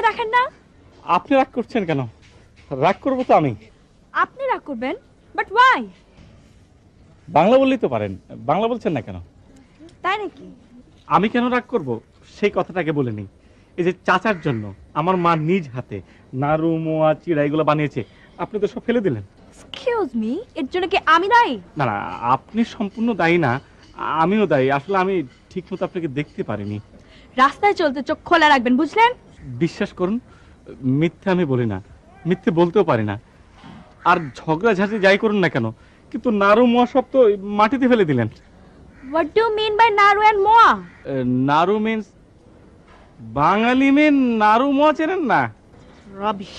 চোখে দেখেন না? আপনি রাগ করছেন কেন? রাগ করবো তো আমি। আপনি রাগ করবেন, বাট ওয়াই? বাংলা বললেই তো পারেন, বাংলা বলছেন না কেন? তাই নাকি? আমি কেন রাগ করব সেই কথাটাকে বলে নিই। এই যে চাচার জন্য আমার মা নিজ হাতে নাড়ু মোয়া চিড়া এগুলো বানিয়েছে, আপনি তো সব ফেলে দিলেন। এক্সকিউজ মি, এর জন্য কি আমি দায়ী? না না, আপনি সম্পূর্ণ দায়ী না, আমিও দায়ী। আসলে আমি ঠিক মতো আপনাকে দেখতে পারিনি। রাস্তায় চলতে চোখ খোলা রাখবেন, বুঝলেন? বিশ্বাস করুন, মিথ্যে আমি বলি না, মিথ্যে বলতেও পারি না। আর ঝগড়া ঝাঁঝি যাই করুন না কেন, কিন্তু নাড়ু মোয়া সব তো মাটিতে ফেলে দিলেন। What do you mean by naru and moa? Naru means Bangali main, নাড়ু মোয়া চেনেন না? রাবিশ।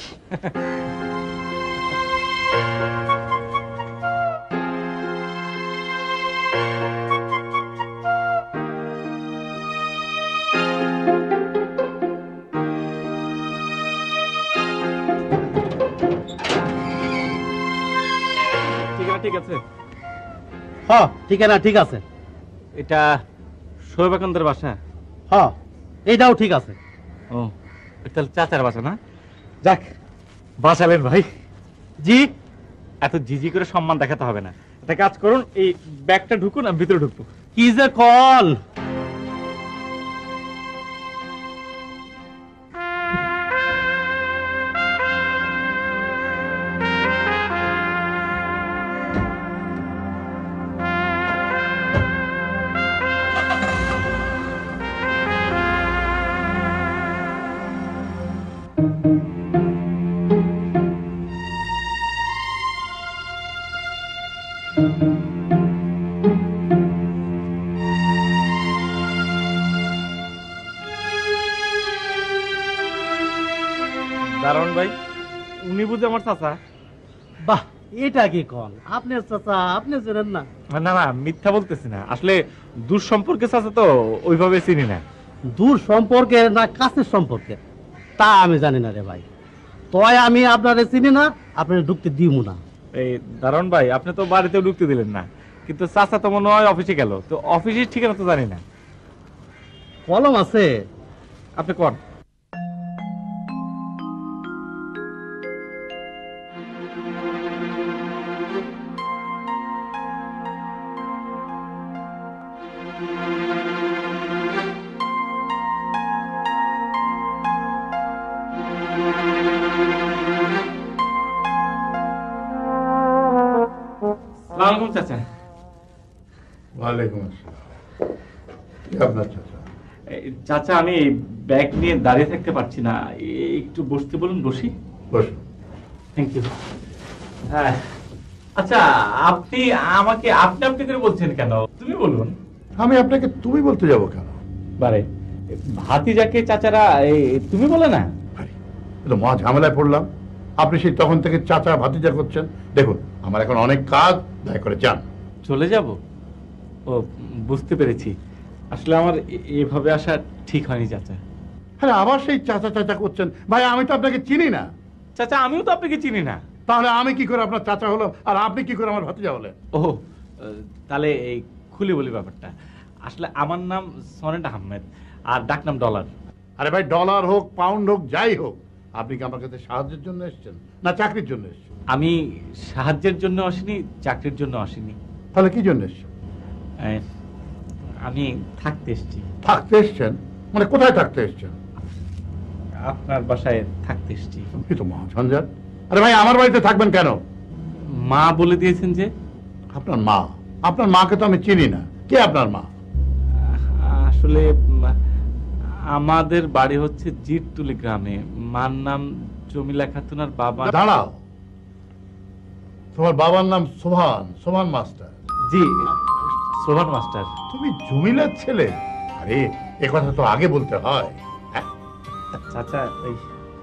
ঠিক আছে, হ্যাঁ ঠিকানা ঠিক আছে। এটা শোয়েব আকান্দের বাসা? হ্যাঁ এইটাও ঠিক আছে। ও, তাহলে চাচার বাসা না? যাক, বাঁচালেন ভাই। জি, এত জিজি করে সম্মান দেখাতে হবে না। একটা কাজ করুন, এই ব্যাগটা ঢুকুন, আমি ভিতরে ঢুকবো। কি যে কল। দারুণ ভাই, উনি বুঝে আমার চাচা? বাহ, এটা কি কল? আপনি চাচা, আপনি জানেন না? না না, মিথ্যা বলতেছি না, আসলে দূর সম্পর্কে চাচা তো ওইভাবে চিনি না। দূর সম্পর্কে না কাছের সম্পর্কে তা আমি জানি না রে ভাই। তয় আমি আপনারে চিনি না, আপনার ঢুকতে দিব না। এই দারুণ ভাই, আপনি তো বাড়িতেও ঢুকতে দিলেন না, কিন্তু চাচা তো মনে হয় অফিসে গেল, তো অফিসের ঠিকানা তো জানি না। কলম আছে? আপনি কোন? চাচা, ওয়ালাইকুম আসসালাম। কি আপনার চাচা? চাচা আমি ব্যাগ নিয়ে দাঁড়িয়ে থাকতে পারছি না, একটু বসতে বলুন। বসি? বসুন। Thank you. হ্যাঁ, আচ্ছা, আপনি আমাকে আপনি আপনি করে বলছেন কেন? তুমি বলুন। আমি আপনাকে তুমি বলতে যাব কেন? বারে, ভাতিজাকে চাচারা তুমি বলে না? তো মহা ঝামেলায় পড়লাম। আপনি সেই তখন থেকে চাচা ভাতিজা করছেন। দেখুন, আমার এখন অনেক কাজ, দয়া করে যান। চলে যাব? ও, বুঝতে পেরেছি। আসলে আমার এভাবে আসা ঠিক হয়নি চাচা। হ্যাঁ, আবার সেই চাচা চাচা করছেন। ভাই, আমি তো আপনাকে চিনি না। চাচা, আমিও তো আপনাকে চিনি না। তাহলে আমি কি করে আপনার চাচা হলাম, আর আপনি কি করে আমার ভাতিজা হলেন? ও, তাহলে এই খুলে বলি ব্যাপারটা। আসলে আমার নাম সনেট আহমেদ, আর ডাক নাম ডলার। আরে ভাই, ডলার হোক পাউন্ড হোক যাই হোক, আপনি কি আমার কাছে সাহায্যের জন্য এসেছেন না চাকরির জন্য এসেছেন? আমি সাহায্যের জন্য আসিনি, চাকরির জন্য আসিনি। তাহলে কি জন্য এসেছেন? আমি থাকতে এসেছি। থাকতে এসেছেন? মানে কোথায় থাকতে এসেছেন? আপনার বাসায় থাকতে এসেছি। কি তো মহাঝঞ্ঝাট। আরে ভাই, আমার বাড়িতে থাকবেন কেন? মা বলে দিয়েছেন যে। আপনার মা? আপনার মাকে তো আমি চিনি না। কে আপনার মা? আসলে আমাদের বাড়ি হচ্ছে জিরতুলি গ্রামে। মার নাম জমিলা খাতুন, আর বাবা। দাঁড়াও, তোমার বাবার নাম সোহান, সোহান মাস্টার? জি, সোহান মাস্টার। তুমি জমিলার ছেলে? আরে, এ কথা তো আগে বলতে হয়। চাচা, ওই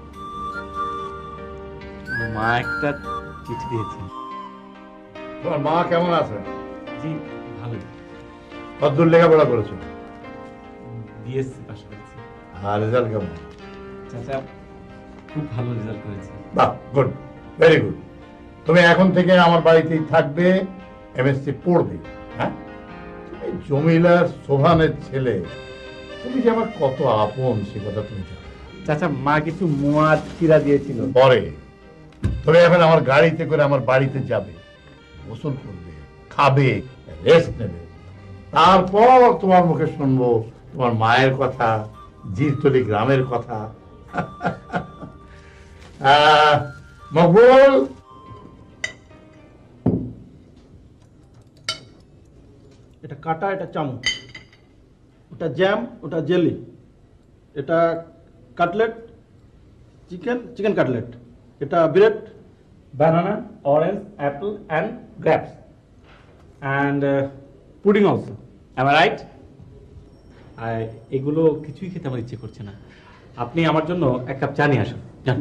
মা একটা চিঠি দিয়েছেন। তোমার মা কেমন আছে? জি, ভালো। কতদূর লেখাপড়া করেছো? বিএসসি পাস করেছি। আর রেজাল্ট কেমন? চাচা, খুব ভালো রেজাল্ট করেছে। বাহ, গুড, ভেরি গুড। তুমি এখন থেকে আমার বাড়িতেই থাকবে, এমএসসি পড়বে। হ্যাঁ, তুমি জমিলার সোহানের ছেলে, তুমি যে আমার কত আপন সে কথা তুমি জানো। চাচা মা কিছু মোয়া চিরা দিয়েছিল। পরে তবে এখন আমার গাড়িতে করে আমার বাড়িতে যাবে, গোসল করবে, খাবে, রেস্ট নেবে, তারপর তোমার মুখে শুনবো তোমার মায়ের কথা, জিরতলি গ্রামের কথা। মকবুল, এটা কাটা, এটা চামচ, ওটা জ্যাম, ওটা জেলি, এটা কাটলেট, চিকেন কাটলেট, এটা bread, banana, orange, apple and grapes and pudding also. Am I right? এগুলো কিছুই খেতে আমার ইচ্ছে করছে না। আপনি আমার জন্য এক কাপ চা নিয়ে আসুন, যান।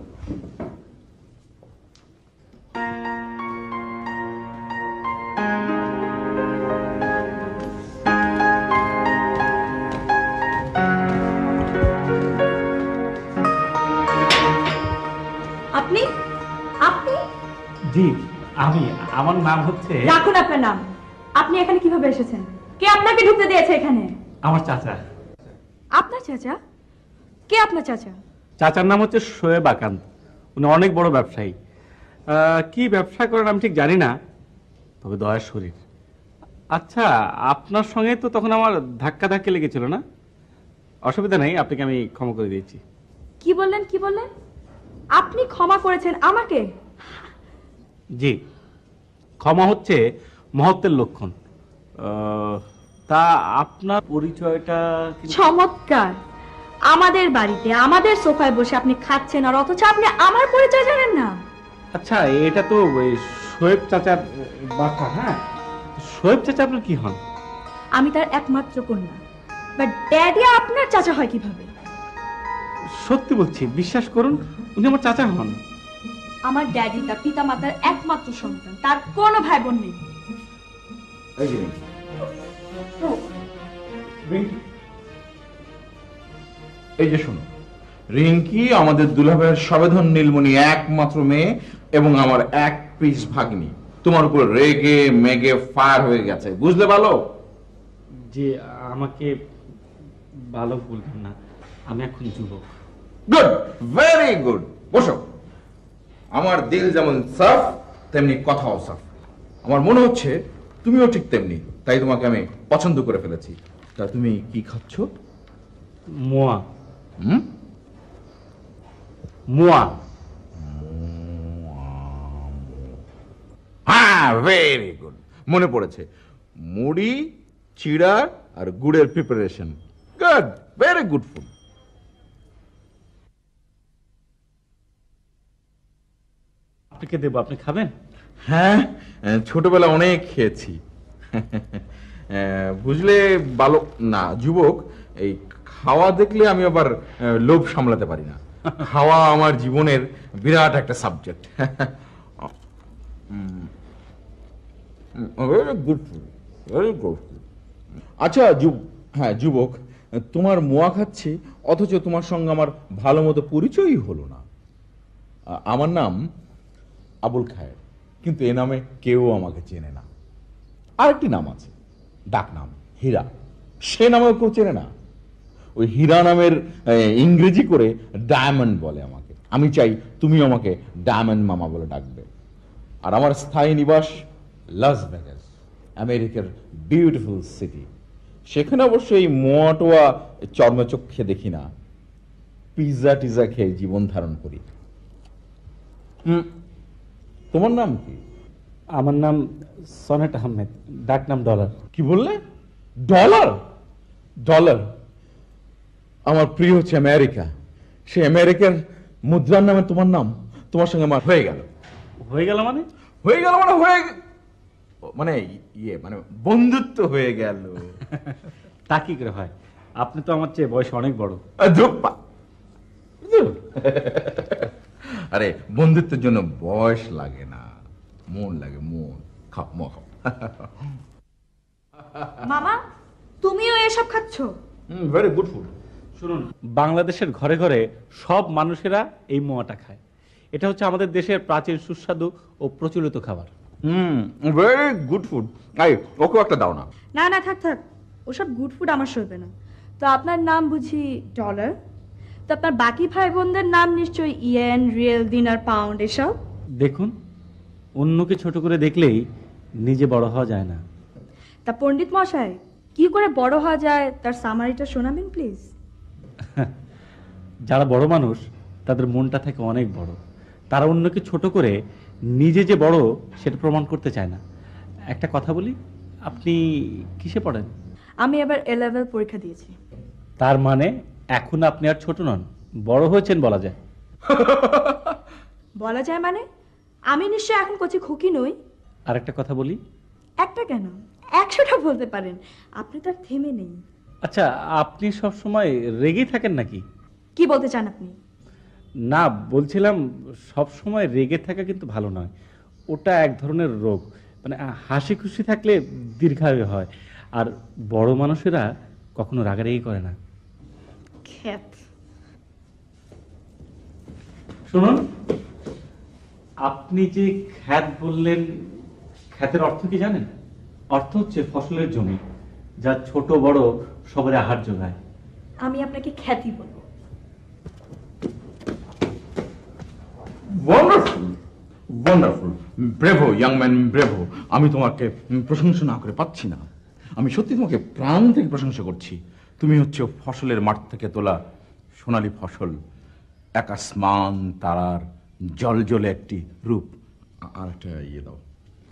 আপনি আপনি জি, আমার নাম হচ্ছে রাখুন আপনার নাম। আপনি এখানে কিভাবে এসেছেন? কে আপনাকে ঢুকতে দিয়েছে এখানে? আমার চাচা। আপনার চাচা? কে আপনার চাচা? চাচার নাম হচ্ছে শোয়েব আকান্ত। উনি অনেক বড় ব্যবসায়ী। কি ব্যবসা করেন আমি ঠিক জানি না, তবে দয়ার শরীর। আচ্ছা, আপনার সঙ্গে তো তখন আমার ধাক্কা লেগেছিল না? অসুবিধা নেই, আপনাকে আমি ক্ষমা করে দিয়েছি। কি বললেন, কি বললেন? আপনি ক্ষমা করেছেন আমাকে? জি, ক্ষমা হচ্ছে মহত্বের লক্ষণ। তা আপনার পরিচয়টা চমৎকার। আমাদের বাড়িতে আমাদের সোফায় বসে আপনি খাচ্ছেন, আর অথচ আপনি আমার পরিচয় জানেন না? আচ্ছা, এটা তো ওই শোয়েব চাচার বাসা। হ্যাঁ, শোয়েব চাচা আপনার কি হন? আমি তার একমাত্র কন্যা। বাট ড্যাডি আপনার চাচা হয় কিভাবে? সত্যি বলছি, বিশ্বাস করুন, উনি আমার চাচা হন। আমার ড্যাডি তার পিতা মাতার একমাত্র সন্তান, তার কোনো ভাই বোন নেই। এই যে শোনো, রিঙ্কি আমাদের দুলাভাইয়ের সবেধন নীলমণি একমাত্র মেয়ে এবং আমার এক পিস ভাগ্নি। তোমার উপর রেগে মেগে ফায়ার হয়ে গেছে, বুঝলে? ভালো যে আমাকে ভালো বলবেন না, আমি এখন যুবক। Good, very good. বসো। আমার দিল যেমন সাফ তেমনি কথাও সাফ। আমার মনে হচ্ছে তুমিও ঠিক তেমনি, তাই তোমাকে আমি পছন্দ করে ফেলেছি। তা তুমি কি খাচ্ছ? মোয়া। হুম? মোয়া। হ্যাঁ, ভেরি গুড, মনে পড়েছে। মুড়ি, চিড়া আর গুড়ের preparation. Good, very good food. আপনাকে দেবো, আপনি খাবেন? হ্যাঁ, ছোটবেলা অনেক খেয়েছি। বুঝলে বালক না যুবক, এই খাওয়া দেখলে আমি আবার লোভ সামলাতে পারি না। খাওয়া আমার জীবনের বিরাট একটা subject. Very good food, very good food. আচ্ছা হ্যাঁ যুবক, তোমার মোয়া খাচ্ছি, অথচ তোমার সঙ্গে আমার ভালো মতো পরিচয়ই হলো না। আমার নাম আবুল খায়ের, কিন্তু এ নামে কেউ আমাকে চেনে না। আরেকটি নাম আছে, ডাক নাম হীরা, সে নামেও কেউ চেনে না। ওই হীরা নামের ইংরেজি করে ডায়মন্ড বলে আমাকে। আমি চাই তুমি আমাকে ডায়মন্ড মামা বলে ডাকবে। আর আমার স্থায়ী নিবাস লাস ভেগাস, আমেরিকার বিউটিফুল সিটি। সেখানে অবশ্যই মোয়াটোয়া চর্মচক্ষে দেখি না, পিৎজা টিজা খেয়ে জীবন ধারণ করি। তোমার নাম কি? আমার নাম সনেট আহমেদ, ডাক নাম ডলার। কি বললে? ডলার? ডলার আমার প্রিয় হচ্ছে আমেরিকা। সে আমেরিকার মুদ্রার নামে তোমার নাম, তোমার সঙ্গে আমার হয়ে গেল। হয়ে গেল মানে? হয়ে গেল মানে মানে ইয়ে মানে বন্ধুত্ব হয়ে গেল। তা কি করে হয়? আপনি তো আমার চেয়ে বয়স অনেক বড়। ধুপ্পা। আরে বন্ধুত্বের জন্য বয়স লাগে না, মন লাগে, মন। খাও মো খাও। মামা, তুমিও এসব খাচ্ছো? Very good food. শুনুন, বাংলাদেশের ঘরে ঘরে সব মানুষেরা এই মোয়াটা খায়। এটা হচ্ছে আমাদের দেশের প্রাচীন সুস্বাদু ও প্রচলিত খাবার। Very good food. ওকে একটা দাও না। না না, থাক থাক, ওসব গুড ফুড আমার সইবে না। তো আপনার নাম বুঝি ডলার? তো আপনার বাকি ভাই বোনদের নাম নিশ্চয়ই ইয়েন, রিয়েল, দিনার, পাউন্ড এসব। দেখুন, অন্যকে ছোট করে দেখলেই নিজে বড় হওয়া যায় না। তা পণ্ডিত মশাই, কি করে বড় হওয়া যায় তার সামারিটা শোনাবেন প্লিজ। যারা বড় মানুষ তাদের মনটা থাকে অনেক বড়, তারা অন্যকে ছোট করে নিজে যে বড় সেটা প্রমাণ করতে চায় না। একটা কথা বলি, আপনি কিসে পড়েন? আমি এবার এ লেভেল পরীক্ষা দিয়েছি। তার মানে এখন আপনি আর ছোট নন, বড় হয়েছেন বলা যায়। বলা যায় মানে? আমি নিশ্চয়ই এখন কচি খুকি নই। আর একটা কথা বলি। একটা কেন, 100টা বলতে পারেন, আপনি তো আর থেমে নেই। আচ্ছা, আপনি সব সময় রেগেই থাকেন নাকি? কি বলতে চান আপনি? না, বলছিলাম সব সময় রেগে থাকা কিন্তু ভালো নয়, ওটা এক ধরনের রোগ। মানে হাসি খুশি থাকলে দীর্ঘায়ু হয়, আর বড় মানুষেরা কখনো রাগারাগি করে না। খ্যাত। শুনুন, আপনি যে খ্যাত বললেন, খ্যাতের অর্থ কি জানেন? অর্থ হচ্ছে ফসলের জমি, যা ছোট বড় সবার আহার যোগায়। আমি আপনাকে খ্যাতি বলবো। Wonderful, wonderful, bravo young man, bravo. আমি তোমাকে প্রশংসা না করে পাচ্ছি না। আমি সত্যি তোমাকে প্রাণ থেকে প্রশংসা করছি। তুমি হচ্ছে ফসলের মাঠ থেকে তোলা সোনালী ফসল, এক আসমান তারার জলজলে একটি রূপ। আর একটা ইয়ে দাও।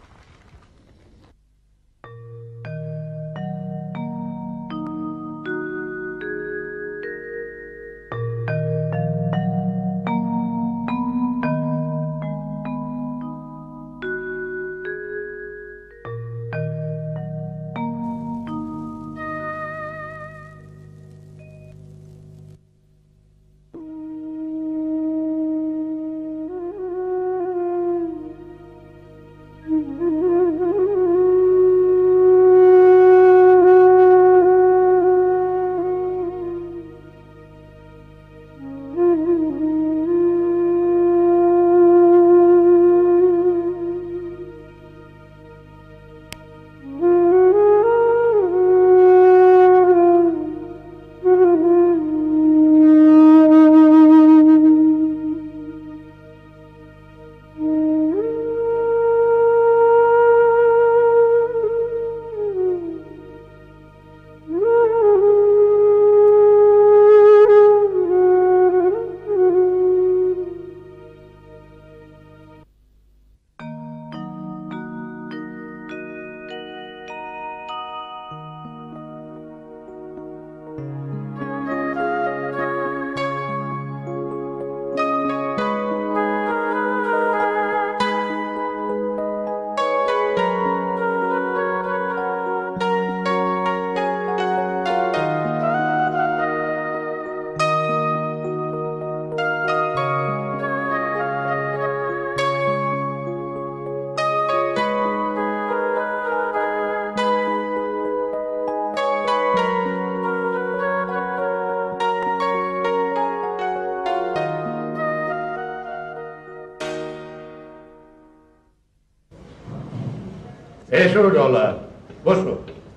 এসো ডলার, বসো।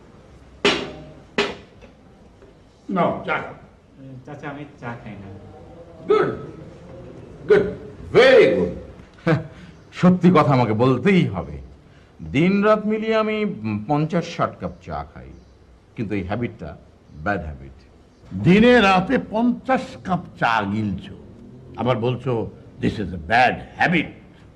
নাও চা খাও। চাচা, আমি চা খাই না। Good, good, very good. সত্যি কথা আমাকে বলতেই হবে, দিন রাত মিলিয়ে আমি 50-60 কাপ চা খাই, কিন্তু এই হ্যাবিটটা ব্যাড হ্যাবিট। দিনে রাতে 50 কাপ চা গিলছো, আবার বলছো this is a bad habit.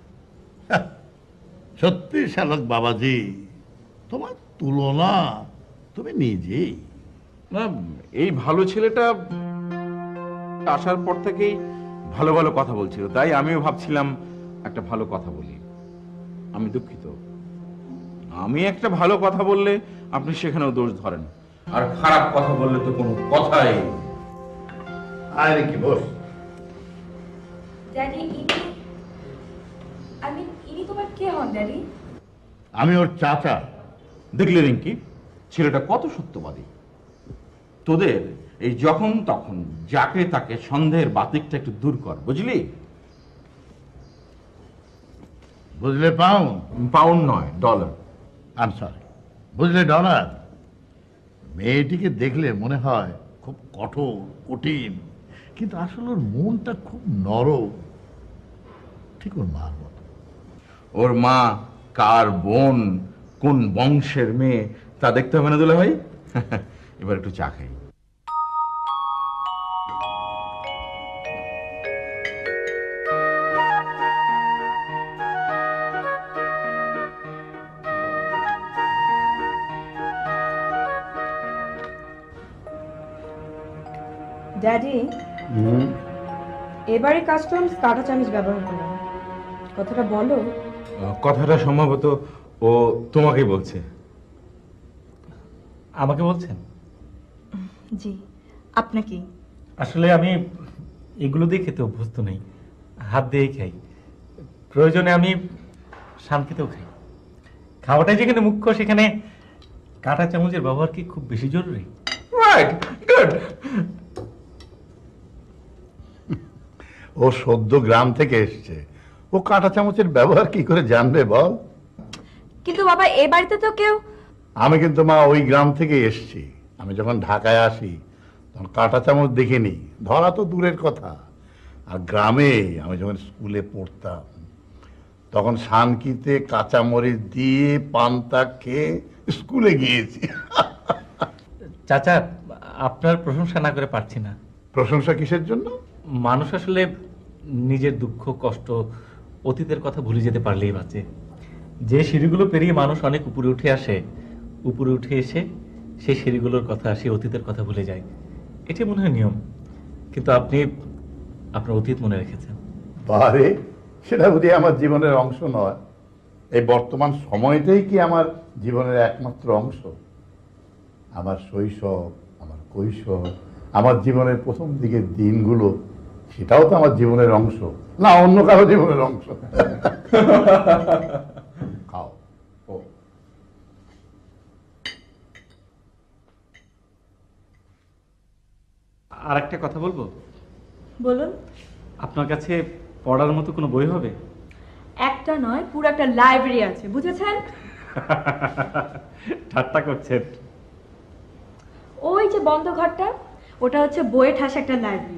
সত্যি শালক বাবাজি, তোমার তুলনা তুমি নিজেই। না, এই ভালো ছেলেটা আসার পর থেকেই ভালো ভালো কথা বলছিল, তাই আমিও ভাবছিলাম একটা ভালো কথা বলি। আমি দুঃখিত, আমি একটা ভালো কথা বললে আপনি সেখানেও দোষ ধরেন, আর খারাপ কথা বললে তো কোনো কথাই। আরে কি বস। ড্যাডি, ইনি তোমার কে হন ড্যাডি? আমি ওর চাচা। দেখলে রিঙ্কি, ছেলেটা কত সত্যবাদী। তোদের এই যখন তখন যাকে তাকে সন্দেহের বাতিকটা একটু দূর কর, বুঝলি? বুঝলে পাউন্ড? পাউন্ড নয়, ডলার। আই এম সরি, বুঝলে ডলার? মেয়েটিকে দেখলে মনে হয় খুব কঠোর, কঠিন, কিন্তু আসলে ওর মনটা খুব নরম, ঠিক ওর মার মতো। ওর মা কার বোন, কোন বংশের মেয়ে তা দেখতে হবে না দুলা ভাই? এবার একটু চা খাই। ড্যাডি, এবারে কাস্টমস কাঁটা চামচ ব্যবহার করলাম, কথাটা বলো। কথাটা সম্ভবত ও তোমাকেই বলছে। আমাকে বলছেন? জি, আপনাকে। আসলে আমি এগুলো দিয়ে খেতে অভ্যস্ত নেই, হাত দিয়েই খাই। প্রয়োজনে আমি শান্তিতেও খাই। খাওয়াটাই যেখানে মুখ্য, সেখানে কাঁটা চামচের ব্যবহার কি খুব বেশি জরুরি? Right, good. ও সদ্য গ্রাম থেকে এসছে, ও কাঁটা চামচের ব্যবহার কি করে জানবে বল? কিন্তু বাবা, এ বাড়িতে তো কেউ। আমি কিন্তু মা ওই গ্রাম থেকে এসছি। আমি যখন ঢাকায় আসি তখন কাঁটা চামচ দেখিনি, ধরা তো দূরের কথা। আর গ্রামে আমি যখন স্কুলে পড়তাম তখন শানকিতে কাঁচামরিচ দিয়ে পান্তা খেয়ে স্কুলে গিয়েছি। চাচা, আপনার প্রশংসা না করে পারছি না। প্রশংসা কিসের জন্য? মানুষ আসলে নিজের দুঃখ কষ্ট অতীতের কথা ভুলে যেতে পারলেই বাঁচে। যে সিঁড়িগুলো পেরিয়ে মানুষ অনেক উপরে উঠে আসে, উপরে উঠে এসে সেই সিঁড়িগুলোর কথা, সেই অতীতের কথা ভুলে যায়। এটি মনে হয় নিয়ম। কিন্তু আপনি আপনার অতীত মনে রেখেছেন। বারে, সেটা বুঝি আমার জীবনের অংশ নয়? এই বর্তমান সময়টাই কি আমার জীবনের একমাত্র অংশ? আমার শৈশব, আমার কৈশোর, আমার জীবনের প্রথম দিকের দিনগুলো, সেটাও তো আমার জীবনের অংশ না অন্য কারো জীবনের অংশ? খাও। ও আর একটা কথা বলবো? বলুন। আপনার কাছে পড়ার মতো কোনো বই হবে? একটা নয়, পুরো একটা লাইব্রেরি আছে, বুঝেছেন? ঠাট্টা করছেন? ওই যে বন্ধ ঘরটা, ওটা হচ্ছে বইয়ে ঠাসা একটা লাইব্রেরি।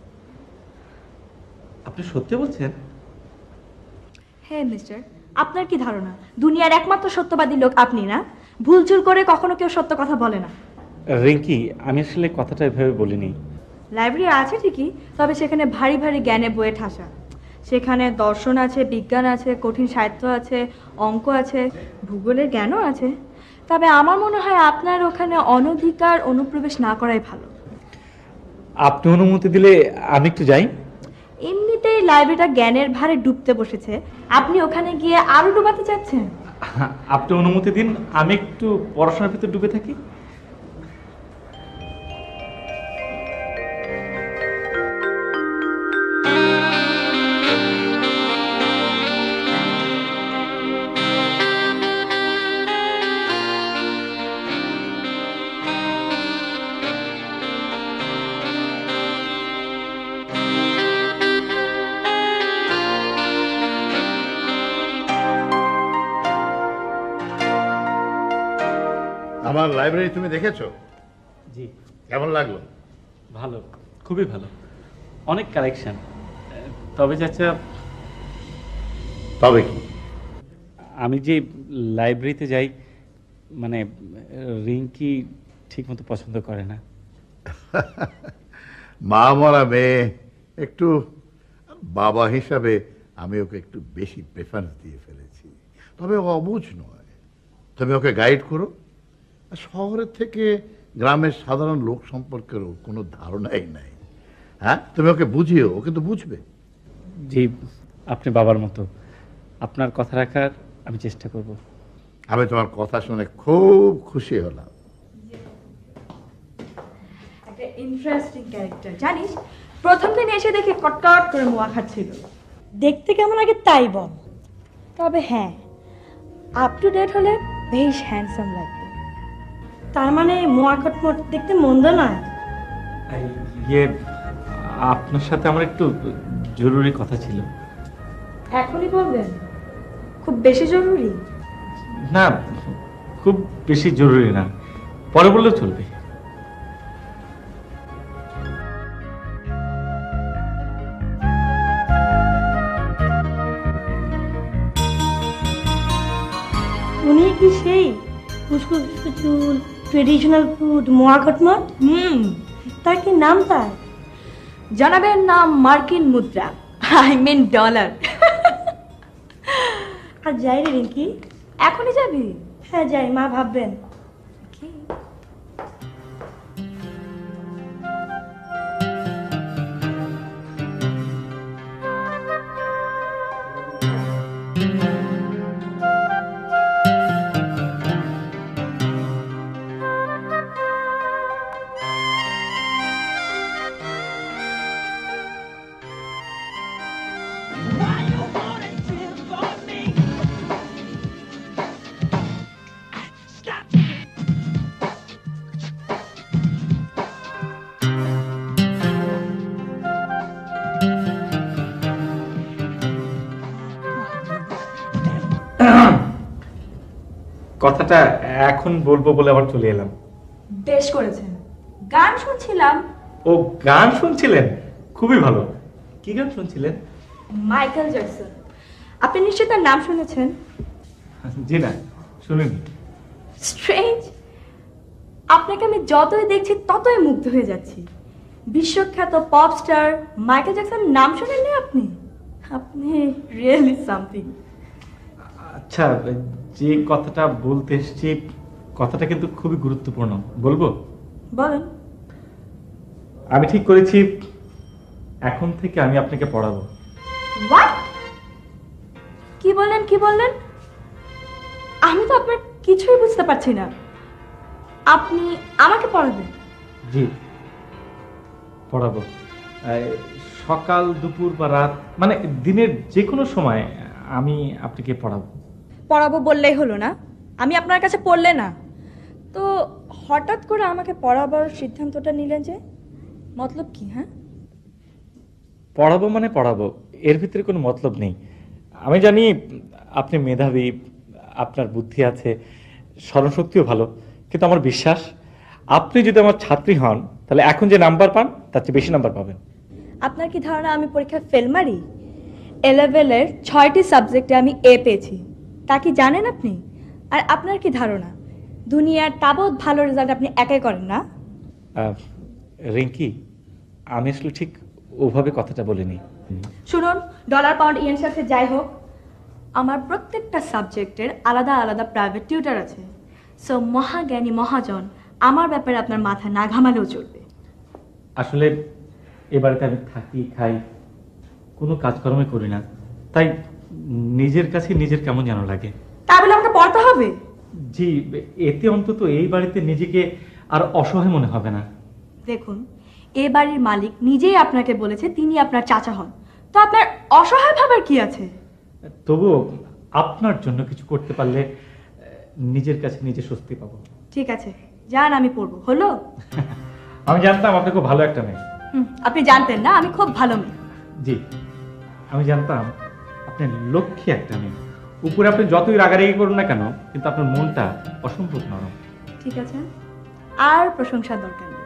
আপনি সত্যি বলছেন? হ্যাঁ মিস্টার, আপনার কি ধারণা দুনিয়ার একমাত্র সত্যবাদী লোক আপনি না? ভুলচুল করে কখনো কেউ সত্য কথা বলে না। রিঙ্কি, আমি আসলে কথাটা এভাবে বলিনি। লাইব্রেরি আছে ঠিকই, তবে সেখানে ভারী ভারী জ্ঞানে বইয়ে ঠাসা। সেখানে দর্শন আছে, বিজ্ঞান আছে, কঠিন সাহিত্য আছে, অঙ্ক আছে, ভূগোলের জ্ঞানও আছে। তবে আমার মনে হয় আপনার ওখানে অনধিকার অনুপ্রবেশ না করাই ভালো। আপনি অনুমতি দিলে আমি একটু যাই। এমনিতেই লাইব্রেরিটা জ্ঞানের ভারে ডুবতে বসেছে, আপনি ওখানে গিয়ে আরো ডুবাতে চাচ্ছেন? আপনি অনুমতি দিন, আমি একটু পড়াশোনার ভিতরে ডুবে থাকি। আমার লাইব্রেরি তুমি দেখেছো? জি। কেমন লাগলো? ভালো, খুবই ভালো, অনেক কালেকশন। তবে চাচা, তবে কি? আমি যে লাইব্রেরিতে যাই, মানে রিঙ্কি ঠিক মতো পছন্দ করে না। মা মরা মেয়ে, একটু বাবা হিসাবে আমি ওকে একটু বেশি প্রেফারেন্স দিয়ে ফেলেছি। তবে ও অবুঝ নয়, তুমি ওকে গাইড করো। শহরের থেকে গ্রামের সাধারণ লোক সম্পর্কেরও কোনো ধারণাই নাই। হ্যাঁ, তুমি ওকে বুঝিও, ও কিন্তু বুঝবে। জি, আপনি বাবার মতো, আপনার কথা রাখার আমি চেষ্টা করব। আমি তোমার কথা শুনে খুব খুশি হলাম। একটা ইন্টারেস্টিং ক্যারেক্টার জানিস। প্রথম দিন এসে দেখে কটকট করে মোয়া খাচ্ছিল। দেখতে কেমন আগে তাই বল। তবে হ্যাঁ, আপ টু ডেট হলে বেশ হ্যান্ডসাম লাগবে। তার মানে মোয়াকটমট দেখতে মন্দ নয়। ইয়ে, আপনার সাথে আমার একটু জরুরি কথা ছিল। এখনই বলবেন? খুব বেশি জরুরি? না, খুব বেশি জরুরি না, পরে বললেও চলবে। সেই উস্কো উস্কো চুল, ট্রেডিশনাল ফুড, মোয়া খটমট। তার কি নাম তার? জানাবেন নাম মার্কিন মুদ্রা, আই মিন ডলার। আর যাই রে রিঙ্কি। এখনই যাবি? হ্যাঁ যাই, মা ভাববেন। কথাটা এখন বলবো বলে আবার চলে এলাম। বেশ করেছেন, গান শুনছিলাম। ও গান শুনছিলেন? খুবই ভালো। কি গান শুনছিলেন? Michael Jackson. আপনি নিশ্চয়ই তার নাম শুনেছেন? জি না, শুনিনি। স্ট্রেঞ্জ, আপনাকে আমি যতই দেখছি ততই মুগ্ধ হয়ে যাচ্ছি। বিশ্বখ্যাত পপ স্টার মাইকেল জ্যাকসন নাম শুনেননি আপনি? আপনি রিয়েলি সামথিং। আচ্ছা, যে কথাটা বলতে এসেছি, কথাটা কিন্তু খুবই গুরুত্বপূর্ণ, বলবো? বলেন। আমি ঠিক করেছি এখন থেকে আমি আপনাকে পড়াবো। হোয়াট? কি বললেন, কি বললেন? আমি তো আপনার কিছুই বুঝতে পারছি না। আপনি আমাকে পড়াবেন? জি, পড়াবো। সকাল, দুপুর বা রাত, মানে দিনের যে কোনো সময় আমি আপনাকে পড়াবো। পড়াবো বললেই হলো না? আমি আপনার কাছে পড়লে না তো হঠাৎ করে আমাকে পড়াবার সিদ্ধান্তটা নিলেন যে? মতলব কি? হ্যাঁ, পড়াবো মানে পড়াবো, এর ভিতরে কোনো মতলব নেই। আমি জানি আপনি মেধাবী, আপনার বুদ্ধি আছে, স্মরণশক্তিও ভালো, কিন্তু আমার বিশ্বাস আপনি যদি আমার ছাত্রী হন তাহলে এখন যে নাম্বার পান তার চেয়ে বেশি নাম্বার পাবেন। আপনার কি ধারণা আমি পরীক্ষায় ফেল মারি? এলেভেলের 6টি সাবজেক্টে আমি এ পেয়েছি, তা কি জানেন আপনি? আর আপনার কি ধারণা দুনিয়ার তাবৎ ভালো রেজাল্ট আপনি একাই করেন না? রিঙ্কি, আমি আসলে ঠিক ওভাবে কথাটা বলিনি। শুনুন, ডলার পাউন্ড ইয়েন সাথে যাই হোক, আমার প্রত্যেকটা সাবজেক্টের আলাদা আলাদা প্রাইভেট টিউটার আছে। সো মহাজ্ঞানী মহাজন আমার ব্যাপারে আপনার মাথা না ঘামালেও চলবে। আসলে এবারেতে আমি থাকি, খাই, কোনো কাজকর্মই করি না, তাই নিজের কাছে নিজের কেমন যেন লাগে। তা বলে আমাকে পড়তে হবে? জি, এতে অন্তত এই বাড়িতে নিজেকে আর অসহায় মনে হবে না। দেখুন, এ বাড়ির মালিক নিজেই আপনাকে বলেছে তিনি আপনার চাচা হন, তো আপনার অসহায় ভাবার কি আছে? তবুও আপনার জন্য কিছু করতে পারলে নিজের কাছে নিজে স্বস্তি পাবো। ঠিক আছে, যান, আমি পড়বো। হলো? আমি জানতাম আপনি খুব ভালো একটা মেয়ে। আপনি জানতেন না আমি খুব ভালো মেয়ে? জি, আমি জানতাম আপনি লক্ষ্মী একটা মেয়ে। উপরে আপনি যতই রাগারাগি করুন না কেন, কিন্তু আপনার মনটা অসম্ভব নরম। ঠিক আছে, আর প্রশংসার দরকার নেই।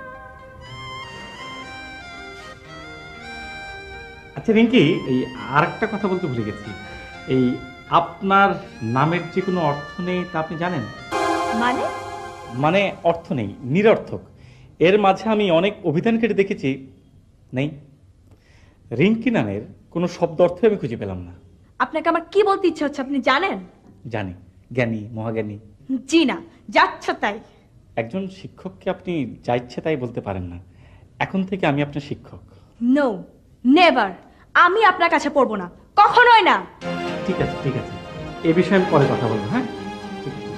আচ্ছা রিঙ্কি, এই আরেকটা কথা বলতে ভুলে গেছি। এই আপনার নামের যে কোনো অর্থ নেই তা আপনি জানেন? মানে? মানে অর্থ নেই, নিরর্থক। এর মাঝে আমি অনেক অভিধান কেটে দেখেছি, নেই। রিঙ্কি নামের কোনো শব্দ অর্থ আমি খুঁজে পেলাম না। আপনাকে আমার কি বলতে ইচ্ছে হচ্ছে আপনি জানেন? জানি, জ্ঞানী, মহাজ্ঞানী। জি না, যাচ্ছ তাই। একজন শিক্ষককে আপনি যা ইচ্ছে তাই বলতে পারেন না। এখন থেকে আমি আপনার শিক্ষক। No, never. আমি আপনার কাছে পড়বো না, কখনোই না। ঠিক আছে, ঠিক আছে, এ বিষয়ে আমি পরে কথা বলবো। হ্যাঁ, ঠিক আছে।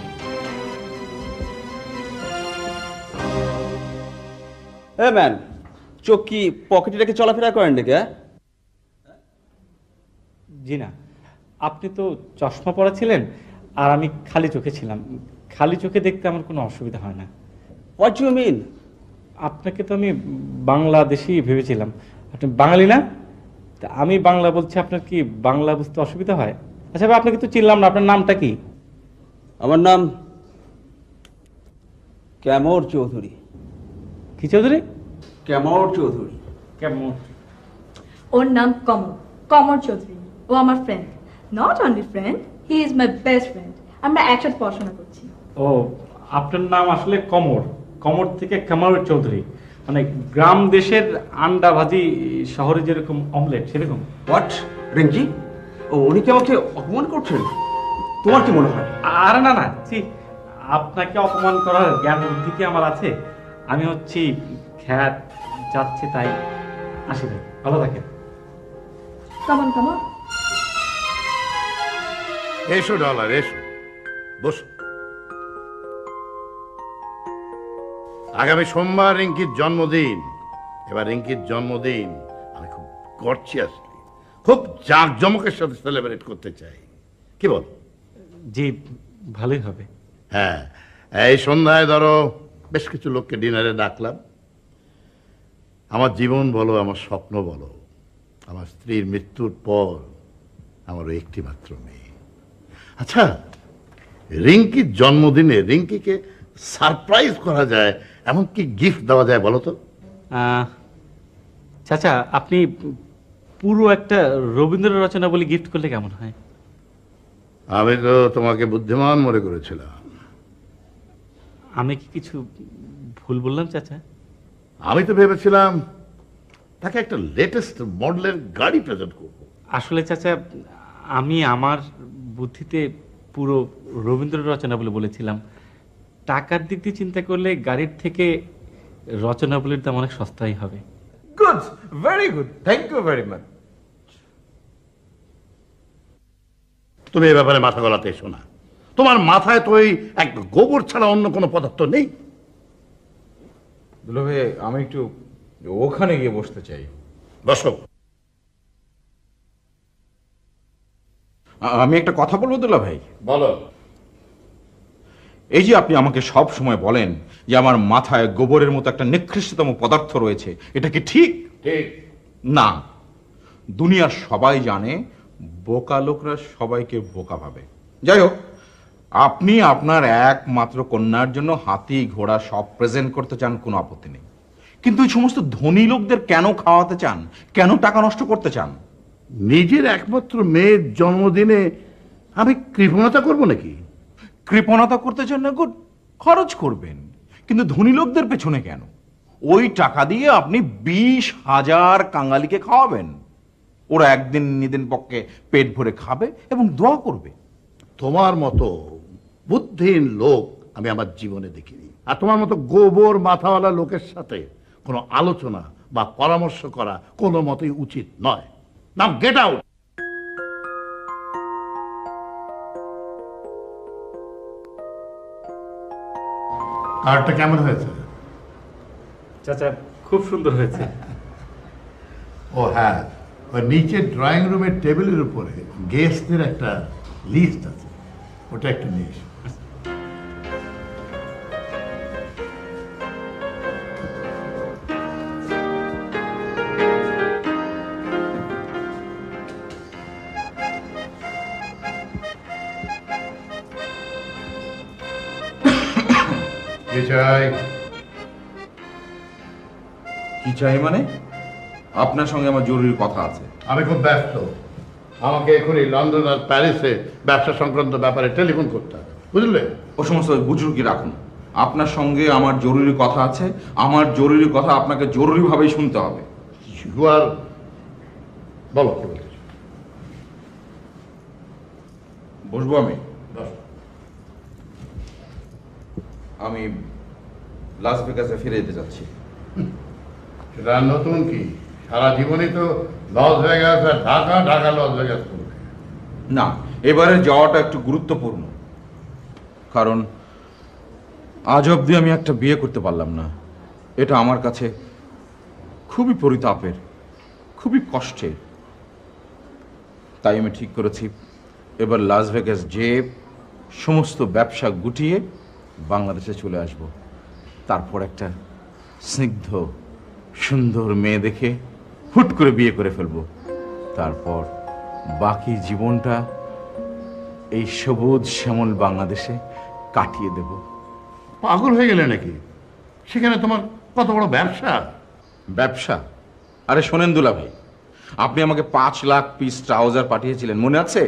হ্যাঁ ম্যান, চোখ কি পকেটে রেখে চলাফেরা করেন নাকি? জি না, আপনি তো চশমা পরা ছিলেন আর আমি খালি চোখে ছিলাম। খালি চোখে দেখতে আমার কোনো অসুবিধা হয় না। What you mean? আপনাকে তো আমি বাংলাদেশি ভেবেছিলাম, আপনি বাঙালি না? তা আমি বাংলা বলছি, আপনার কি বাংলা বুঝতে অসুবিধা হয়? আচ্ছা ভাই, আপনাকে তো চিনলাম না, আপনার নামটা কি? আমার নাম ক্যামর চৌধুরী। কি চৌধুরী? ক্যামর চৌধুরী। কেমন? ওর নাম কমর, কমর চৌধুরী। ও আমার friend, not only friend, he is my best friend. আমরা একসাথে পড়াশোনা করছি। ও, আপনার নাম আসলে কমর, কমর থেকে কামারুল চৌধুরী, মানে গ্রাম দেশের আন্ডা ভাজি, শহরে যেরকম অমলেট সেরকম। হোয়াট রিঙ্কি, ও উনি কি আমাকে অপমান করছেন? তোমার কি মনে হয়? আরে না না, আপনাকে অপমান করার জ্ঞান বুদ্ধি কি আমার আছে? আমি হচ্ছি খ্যাত যাচ্ছে তাই। আসি ভাই, ভালো থাকেন। Come on come on. এসো ডলার, এসো, বসো। আগামী সোমবার রিঙ্কির জন্মদিন। এবার রিঙ্কির জন্মদিন আমি খুব গর্জিয়াসলি, খুব জাঁকজমকের সাথে সেলিব্রেট করতে চাই। কি বল? জি, ভালোই হবে। হ্যাঁ, এই সন্ধ্যায় ধরো বেশ কিছু লোককে ডিনারে ডাকলাম। আমার জীবন বলো, আমার স্বপ্ন বলো, আমার স্ত্রীর মৃত্যুর পর আমার একটি মাত্র মেয়ে। আচ্ছা, রিঙ্কির জন্মদিনে রিঙ্কিকে সারপ্রাইজ করা যায়, এমন কি গিফট দেওয়া যায় বলো তো? চাচা, আপনি পুরো একটা রবীন্দ্র রচনা বলে গিফট করলে কেমন হয়? আমি তো তোমাকে বুদ্ধিমান মনে করেছিলাম। আমি কি কিছু ভুল বললাম চাচা? আমি তো ভেবেছিলাম তাকে একটা লেটেস্ট মডেলের গাড়ি প্রেজেন্ট করবো। আসলে চাচা, আমি আমার বুদ্ধিতে পুরো রবীন্দ্র রচনা বলে বলেছিলাম। টাকার দিক দিয়ে চিন্তা করলে গাড়ির থেকে রচনাবলীর দাম অনেক সস্তাই হবে। Good, very good, thank you very much. তুমি এ ব্যাপারে মাথা গলাতে এসো না। তোমার মাথায় তো এই এক গোবর ছাড়া অন্য কোনো পদার্থ নেই। দুলা ভাই, আমি একটু ওখানে গিয়ে বসতে চাই। বসো। আমি একটা কথা বলবো দুলা ভাই? বলো। এই যে আপনি আমাকে সব সময় বলেন যে আমার মাথায় গোবরের মতো একটা নিকৃষ্টতম পদার্থ রয়েছে, এটা কি ঠিক? ঠিক না। দুনিয়ার সবাই জানে বোকা লোকরা সবাইকে বোকা ভাবে। যাই হোক, আপনি আপনার একমাত্র কন্যার জন্য হাতি ঘোড়া সব প্রেজেন্ট করতে চান, কোনো আপত্তি নেই। কিন্তু এই সমস্ত ধনী লোকদের কেন খাওয়াতে চান, কেন টাকা নষ্ট করতে চান? নিজের একমাত্র মেয়ের জন্মদিনে আমি কৃপণতা করব নাকি? কৃপণতা করতে চান না, গুড, খরচ করবেন, কিন্তু ধনী লোকদের পেছনে কেন? ওই টাকা দিয়ে আপনি 20,000 কাঙালিকে খাওয়াবেন। ওরা একদিন নিদিন পক্ষে পেট ভরে খাবে এবং দোয়া করবে। তোমার মতো বুদ্ধিহীন লোক আমি আমার জীবনে দেখিনি। আর তোমার মতো গোবর মাথাওয়ালা লোকের সাথে কোনো আলোচনা বা পরামর্শ করা কোনো মতেই উচিত নয়। Now get out. কার্ডটা কেমন হয়েছে? চাচা, খুব সুন্দর হয়েছে। ও হ্যাঁ, ওই নিচের ড্রয়িং রুমের টেবিলের উপরে গেস্টদের একটা লিস্ট আছে, ওটা একটু নিয়ে এসো। কি চাই? কি চাই মানে? আপনার সঙ্গে আমার জরুরি কথা আছে। আমি খুব ব্যস্ত, আমাকে এখনই লন্ডন আর প্যারিসে ব্যবসা সংক্রান্ত ব্যাপারে টেলিফোন করতে হবে, বুঝলে? ও সমস্ত বুজরুকি রাখুন। আপনার সঙ্গে আমার জরুরি কথা আছে। আমার জরুরি কথা আপনাকে জরুরিভাবেই শুনতে হবে। বলো কি বলছো? বসবো আমি? আমি লাস ভেগাসে ফিরে যেতে চাচ্ছি। সেটা নতুন কি? সারা জীবনই তো লস ভেগাস আর ঢাকা, ঢাকা লস ভেগাস করবে। না, এবারে যাওয়াটা একটু গুরুত্বপূর্ণ, কারণ আজ অবধি আমি একটা বিয়ে করতে পারলাম না। এটা আমার কাছে খুবই পরিতাপের, খুবই কষ্টের। তাই আমি ঠিক করেছি এবার লাস ভেগাস যেয়ে সমস্ত ব্যবসা গুটিয়ে বাংলাদেশে চলে আসব। তারপর একটা স্নিগ্ধ সুন্দর মেয়ে দেখে হুট করে বিয়ে করে ফেলবো। তারপর বাকি জীবনটা এই সবুজ শ্যামল বাংলাদেশে কাটিয়ে দেব। পাগল হয়ে গেলে নাকি? সেখানে তোমার কত বড় ব্যবসা। ব্যবসা? আরে শোনেন দুলা ভাই, আপনি আমাকে 5 লাখ পিস ট্রাউজার পাঠিয়েছিলেন, মনে আছে?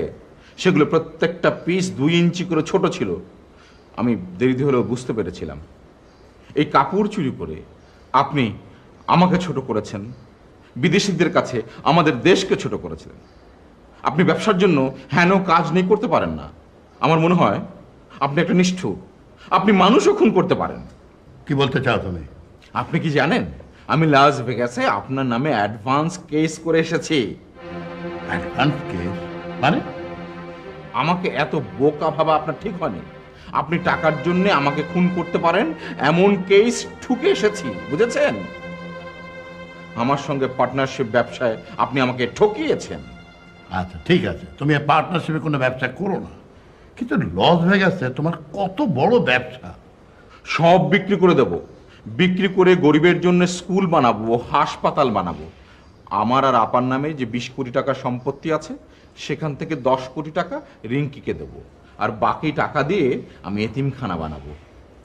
সেগুলো প্রত্যেকটা পিস 2 ইঞ্চি করে ছোট ছিল। আমি দেরিতে হলেও বুঝতে পেরেছিলাম। এই কাপড় চুরি করে আপনি আমাকে ছোট করেছেন, বিদেশিদের কাছে আমাদের দেশকে ছোট করেছিলেন। আপনি ব্যবসার জন্য হেন কাজ নেই করতে পারেন না। আমার মনে হয় আপনি একটা নিষ্ঠুর, আপনি মানুষও খুন করতে পারেন। কি বলতে চাও তুমি? আপনি কি জানেন আমি লাস ভেগাসে আপনার নামে অ্যাডভান্স কেস করে এসেছি। অ্যাডভান্স কেস মানে? আমাকে এত বোকা ভাবা আপনার ঠিক হয়নি। আপনি টাকার জন্য আমাকে খুন করতে পারেন এমন কেস ঠুকে এসেছি, বুঝেছেন? আমার সঙ্গে পার্টনারশিপ ব্যবসায় আপনি আমাকে ঠকিয়েছেন। আচ্ছা ঠিক আছে, তুমি পার্টনারশিপে কোনো ব্যবসা করো না, কিন্তু লস ভেগাসে তোমার কত বড় ব্যবসা। সব বিক্রি করে দেব, বিক্রি করে গরিবের জন্য স্কুল বানাবো, হাসপাতাল বানাবো। আমার আর আপার নামে যে 20 কোটি টাকা সম্পত্তি আছে সেখান থেকে 10 কোটি টাকা রিঙ্কিকে দেব, আর বাকি টাকা দিয়ে আমি এতিমখানা বানাবো।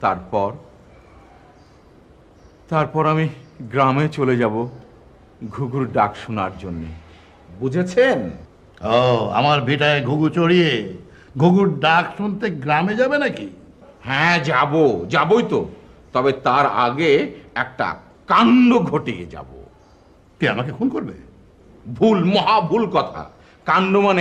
তারপর আমি গ্রামে চলে যাব ঘুঘুর ডাক শোনার জন্য, বুঝেছেন? ও, আমার ভিটায় ঘুঘু চড়িয়ে ঘুঘুর ডাক শুনতে গ্রামে যাবে নাকি? হ্যাঁ যাবই তো, তবে তার আগে একটা কাণ্ড ঘটিয়ে যাব। কে আমাকে খুন করবে? ভুল, মহা ভুল কথা। কাণ্ড মানে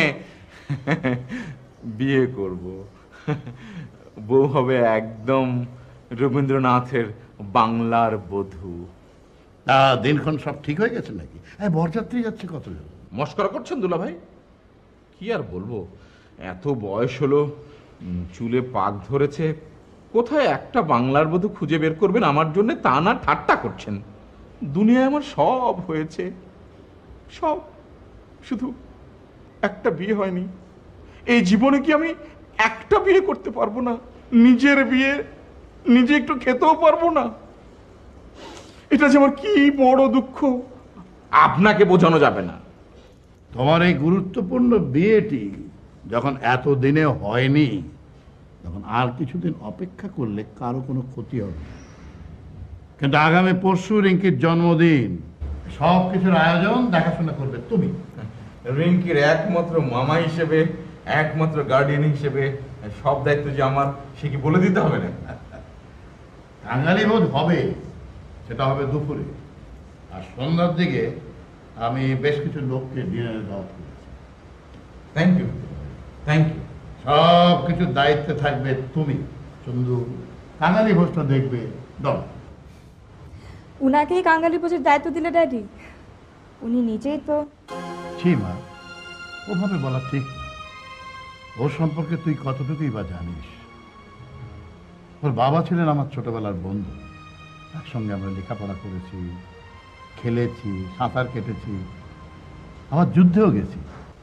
বিয়ে করব, বউ হবে একদম রবীন্দ্রনাথের বাংলার বধূ। তা দিনক্ষণ সব ঠিক হয়ে গেছে নাকি? বরযাত্রী যাচ্ছে কতজন? মস্করা করছেন দুলা ভাই? কি আর বলবো, এত বয়স হলো, চুলে পাক ধরেছে, কোথায় একটা বাংলার বধূ খুঁজে বের করবেন আমার জন্য তা না ঠাট্টা করছেন। দুনিয়ায় আমার সব হয়েছে, সব, শুধু একটা বিয়ে হয়নি। এই জীবনে কি আমি একটা বিয়ে করতে পারবো না? নিজের বিয়ে নিজে একটু খেতেও পারবো না? এটা যে আমার কি বড় দুঃখ, আপনাকে বোঝানো যাবে না। তোমার এই গুরুত্বপূর্ণ বিয়েটি যখন এতদিনে হয়নি, তখন আর কিছুদিন অপেক্ষা করলে কারো কোনো ক্ষতি হবে না। কিন্তু আগামী পরশু রিঙ্কির জন্মদিন, সব কিছুর আয়োজন দেখাশোনা করবে তুমি। রিঙ্কির একমাত্র মামা হিসেবে, একমাত্র গার্ডিয়ান হিসেবে সব দায়িত্ব যে আমার, সে কি বলে দিতে হবে না? বাঙালি বোধ হবে, সেটা হবে দুপুরে, আর সন্ধ্যার দিকে আমি বেশ কিছু লোককে ডিনারে দাওয়াত করেছি। Thank you, thank you. সব কিছুর দায়িত্বে থাকবে তুমি, চন্দু। বাঙালি ভোজটা দেখবে দল। উনাকেই কাঙ্গালি ভোজের দায়িত্ব দিলে ড্যাডি? উনি নিজেই তো। ছি মা, ওভাবে বলা ঠিক না। ওর সম্পর্কে তুই কতটুকুই বা জানিস? ওর বাবা ছিলেন আমার ছোটবেলার বন্ধু, একসঙ্গে আমরা লেখাপড়া করেছি, খেলেছি, সাঁতার কেটেছি, আবার যুদ্ধেও গেছি।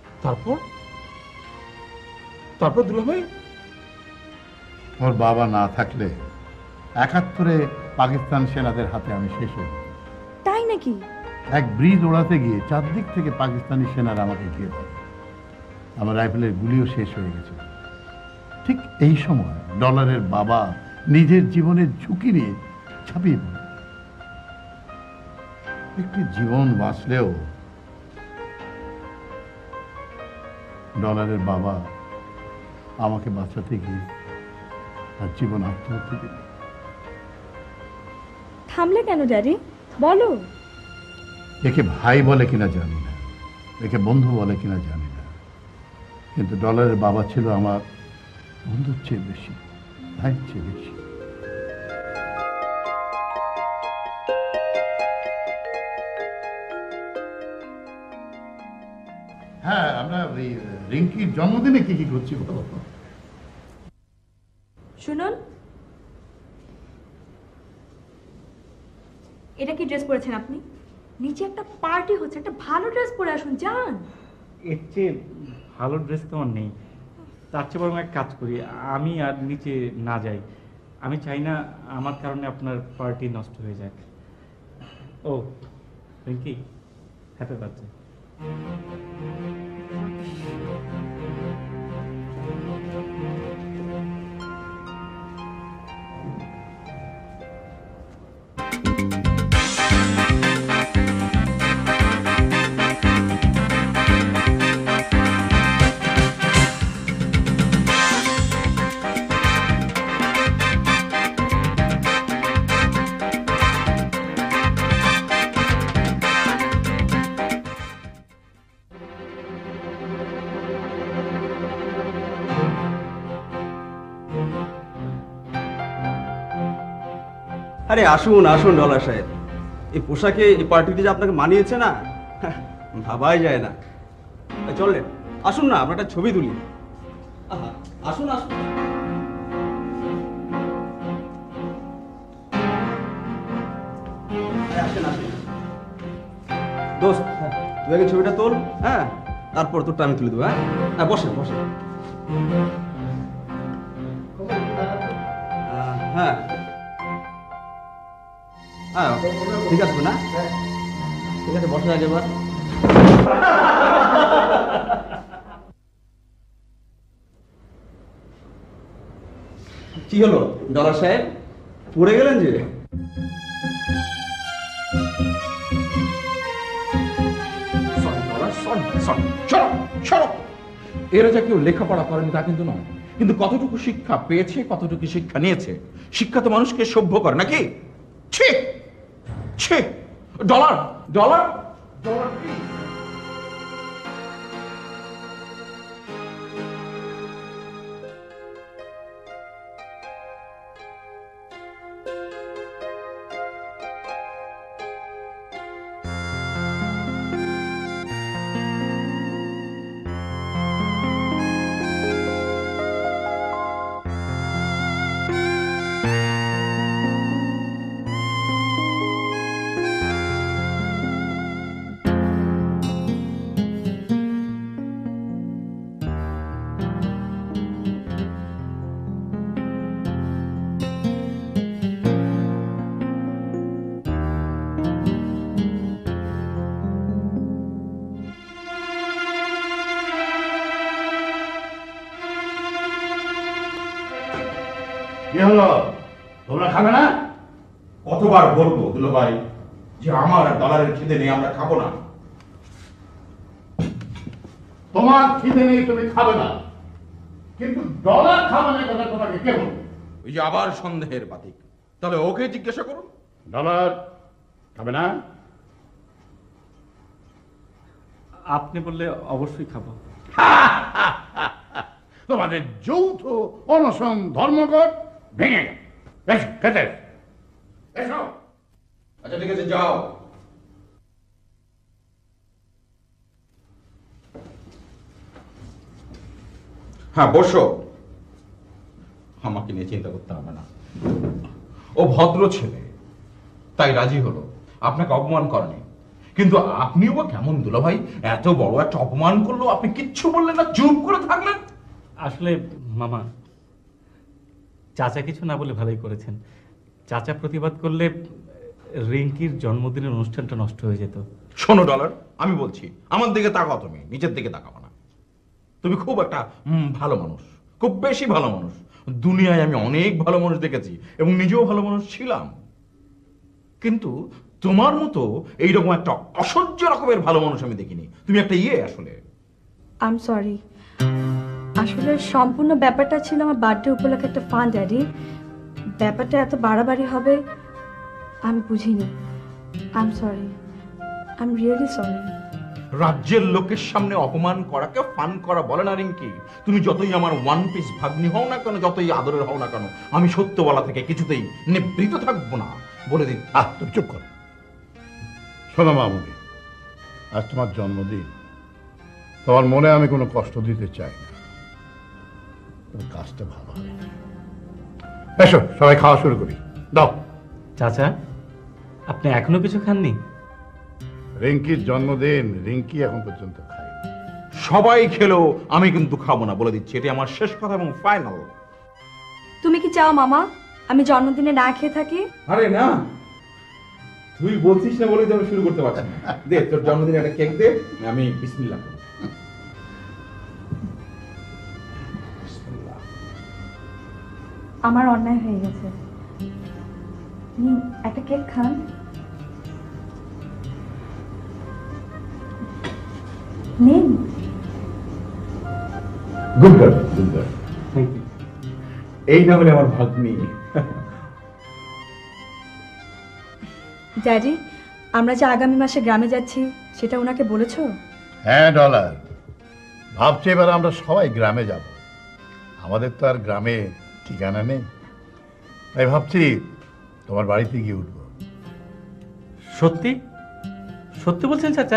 তারপর দুলা ভাই? ওর বাবা না থাকলে ৭১ পাকিস্তান সেনাদের হাতে আমি শেষ হই। তাই নাকি? এক ব্রিজ ওড়াতে গিয়ে চারদিক থেকে পাকিস্তানি সেনারা আমাকে ঘিরে ধরে। আমার রাইফেলের গুলিও শেষ হয়ে গেছে। ঠিক এই সময় ডলারের বাবা নিজের জীবনের ঝুঁকি নিয়ে ঝাঁপিয়ে পড়ে। একটি জীবন বাঁচলেও ডলারের বাবা আমাকে বাঁচাতে গিয়ে তার জীবন আত্মহত্যা দিল। থামলে কেন ড্যাডি, বলো। একে ভাই বলে কিনা জানি না, একে বন্ধু বলে কিনা জানি না, কিন্তু ডলারের বাবা ছিল আমার বন্ধুর চেয়ে বেশি, ভাইয়ের চেয়ে বেশি। হ্যাঁ, আমরা ওই রিঙ্কির জন্মদিনে কি কি করছি বলো। শুনুন, এটা কি ড্রেস পরেছেন আপনি? নিচে একটা পার্টি হচ্ছে, একটা ভালো ড্রেস পরে আসুন, যান। এর চেয়ে ভালো ড্রেস তো আমার নেই। তার চেয়ে বরং এক কাজ করি, আমি আর নিচে না যাই। আমি চাই না আমার কারণে আপনার পার্টি নষ্ট হয়ে যাক। ও রিঙ্কি, হ্যাপি বার্থডে। আরে আসুন আসুন ডলার সাহেব, এই পোশাকে এই পার্টিতে যে আপনাকে মানিয়েছে না, ভাবাই যায় না। চললেন, আসুন না, আমরা একটা ছবি তুলি। আহা, আসুন আসুন। আসেন আসেন দোস্ত, তুই আগে ছবিটা তোল, হ্যাঁ, তারপর তোরটা আমি তুলে দেবো। হ্যাঁ, বসেন বসেন। হ্যাঁ হ্যাঁ, ঠিক আছে না? ঠিক আছে, বসে আগে এবার। কি হলো ডলার সাহেব, পড়ে গেলেন যে? এরা যা কেউ লেখাপড়া করেনি তা কিন্তু নয়, কিন্তু কতটুকু শিক্ষা পেয়েছে, কতটুকু শিক্ষা নিয়েছে। শিক্ষা তো মানুষকে সভ্য করে নাকি? ছি ছি, ডলার ডলার ডলার কি হলো, তোমরা খাবে না? কতবার বলবো দুলো ভাই যে আমার আর ডলারের খিদে নেই, আমরা খাবো না। তোমার খিদে নেই, তুমি খাবে না, কিন্তু ডলার খাবে না কথা তোমাকে কে বলবে? ওই যে আবার সন্দেহের বাতিক, তাহলে ওকে জিজ্ঞাসা করুন। ডলার খাবে না? আপনি বললে অবশ্যই খাবো। তোমাদের যৌথ অনশন ধর্মঘট ভেঙে গেল। এসো খেতে এসো। আচ্ছা ঠিক আছে, যাও। হ্যাঁ বসো, আমাকে নিয়ে চিন্তা করতে হবে না। ও ভদ্র ছেলে, তাই রাজি হলো, আপনাকে অপমান করেনি। কিন্তু আপনিও বা কেমন দুলা ভাই, এত বড় একটা অপমান করলো, আপনি কিচ্ছু বললেন না, চুপ করে থাকলেন। আসলে মামা, চাচা কিছু না বলে ভালোই করেছেন। চাচা প্রতিবাদ করলে রিঙ্কির জন্মদিনের অনুষ্ঠানটা নষ্ট হয়ে যেত। শোনো ডলার, আমি বলছি, আমার দিকে তাকাও, তুমি নিচের দিকে তাকাও না। তুমি খুব একটা ভালো মানুষ, খুব বেশি ভালো মানুষ। দুনিয়ায় আমি অনেক ভালো মানুষ দেখেছি এবং নিজেও ভালো মানুষ ছিলাম, কিন্তু তোমার মতো এইরকম একটা অসহ্য রকমের ভালো মানুষ আমি দেখিনি। তুমি একটা আসলে আই এম সরি, আসলে সম্পূর্ণ ব্যাপারটা ছিল আমার বার্থডে উপলক্ষে একটা ফান, ড্যাডি। ব্যাপারটা এত বাড়াবাড়ি হবে আমি বুঝিনি। I am sorry, I am really sorry. রাজ্যের লোকের সামনে অপমান করাকে ফান করা বলে না রিঙ্কি। তুমি যতই আমার ওয়ান পিস ভাগ্নি হও না কেন, যতই আদরের হও না কেন, আমি সত্য বলা থেকে কিছুতেই নিবৃত থাকবো না, বলে দিন। তুমি চুপ করো। শোনো মামুনি, আজ তোমার জন্মদিন, তোমার মনে আমি কোনো কষ্ট দিতে চাই না, কাজটা ভালো হয়। এসো সবাই খাওয়া শুরু করি, দাও। চাচা, আপনি এখনো কিছু খাননি? রিঙ্কির জন্মদিন, রিঙ্কি এখন পর্যন্ত খায়। সবাই খেলো, আমি কিন্তু খাবো না, বলে দিচ্ছি। এটি আমার শেষ কথা এবং ফাইনাল। তুমি কি চাও মামা আমি জন্মদিনে না খেয়ে থাকি? আরে না, তুই বলছিস না বলে তো আমি শুরু করতে পারছি না। দে তোর জন্মদিনে একটা কেক দে, আমি বিসমিল্লাহ করি। আমার অন্যায় হয়ে গেছে, নিন একটা কেক খান। নিন। Good girl, good girl. এই না হলে আমার ভাগ্নি। ড্যাডি, আমরা যে আগামী মাসে গ্রামে যাচ্ছি সেটা ওনাকে বলেছো? হ্যাঁ ডলার, ভাবছি এবার আমরা সবাই গ্রামে যাব। আমাদের তো আর গ্রামে ঠিকানা নেই, তাই ভাবছি তোমার বাড়িতে গিয়ে উঠবো। সত্যি সত্যি বলছেন চাচা?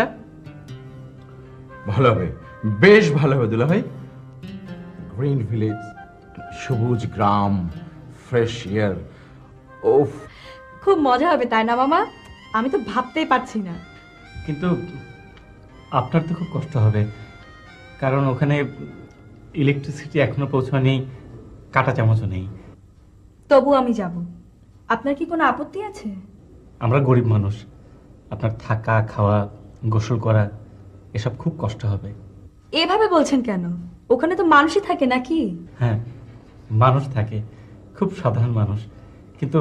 ভালো হবে, বেশ ভালো হবে দুলা ভাই। গ্রিন ভিলেজ, সবুজ গ্রাম, ফ্রেশ এয়ার, ওফ। খুব মজা হবে তাই না মামা? আমি তো ভাবতেই পারছি না। কিন্তু আপনার তো খুব কষ্ট হবে, কারণ ওখানে ইলেকট্রিসিটি এখনো পৌঁছায়নি, কাঁটা চামচও নেই। তবু আমি যাব। আপনার কি কোনো আপত্তি আছে? আমরা গরিব মানুষ, আপনার থাকা খাওয়া গোসল করা এসব খুব কষ্ট হবে। এভাবে বলছেন কেন? ওখানে তো মানুষই থাকে নাকি? হ্যাঁ, মানুষ থাকে, খুব সাধারণ মানুষ, কিন্তু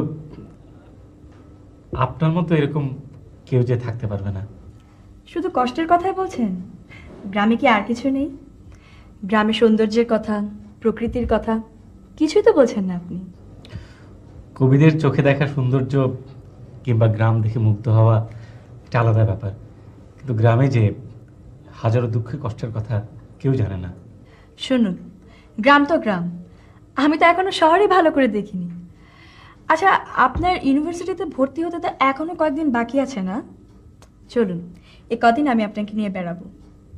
আপনার মতো এরকম কেউ যে থাকতে পারবে না। শুধু কষ্টের কথাই বলছেন? গ্রামে কি আর কিছু নেই? গ্রামের সৌন্দর্যের কথা, প্রকৃতির কথা কিছুই তো বলছেন না আপনি। কবিদের চোখে দেখা সৌন্দর্য কিংবা গ্রাম দেখে মুগ্ধ হওয়া এটা আলাদা ব্যাপার, কিন্তু গ্রামে যে হাজারো দুঃখে কষ্টের কথা কেউ জানে না। শুনুন, গ্রাম তো গ্রাম, আমি তো এখনো শহরে ভালো করে দেখিনি। আচ্ছা, আপনার ইউনিভার্সিটিতে ভর্তি হতে তো এখনো কয়েকদিন বাকি আছে না? চলুন, এই কদিন আমি আপনাকে নিয়ে বেড়াবো।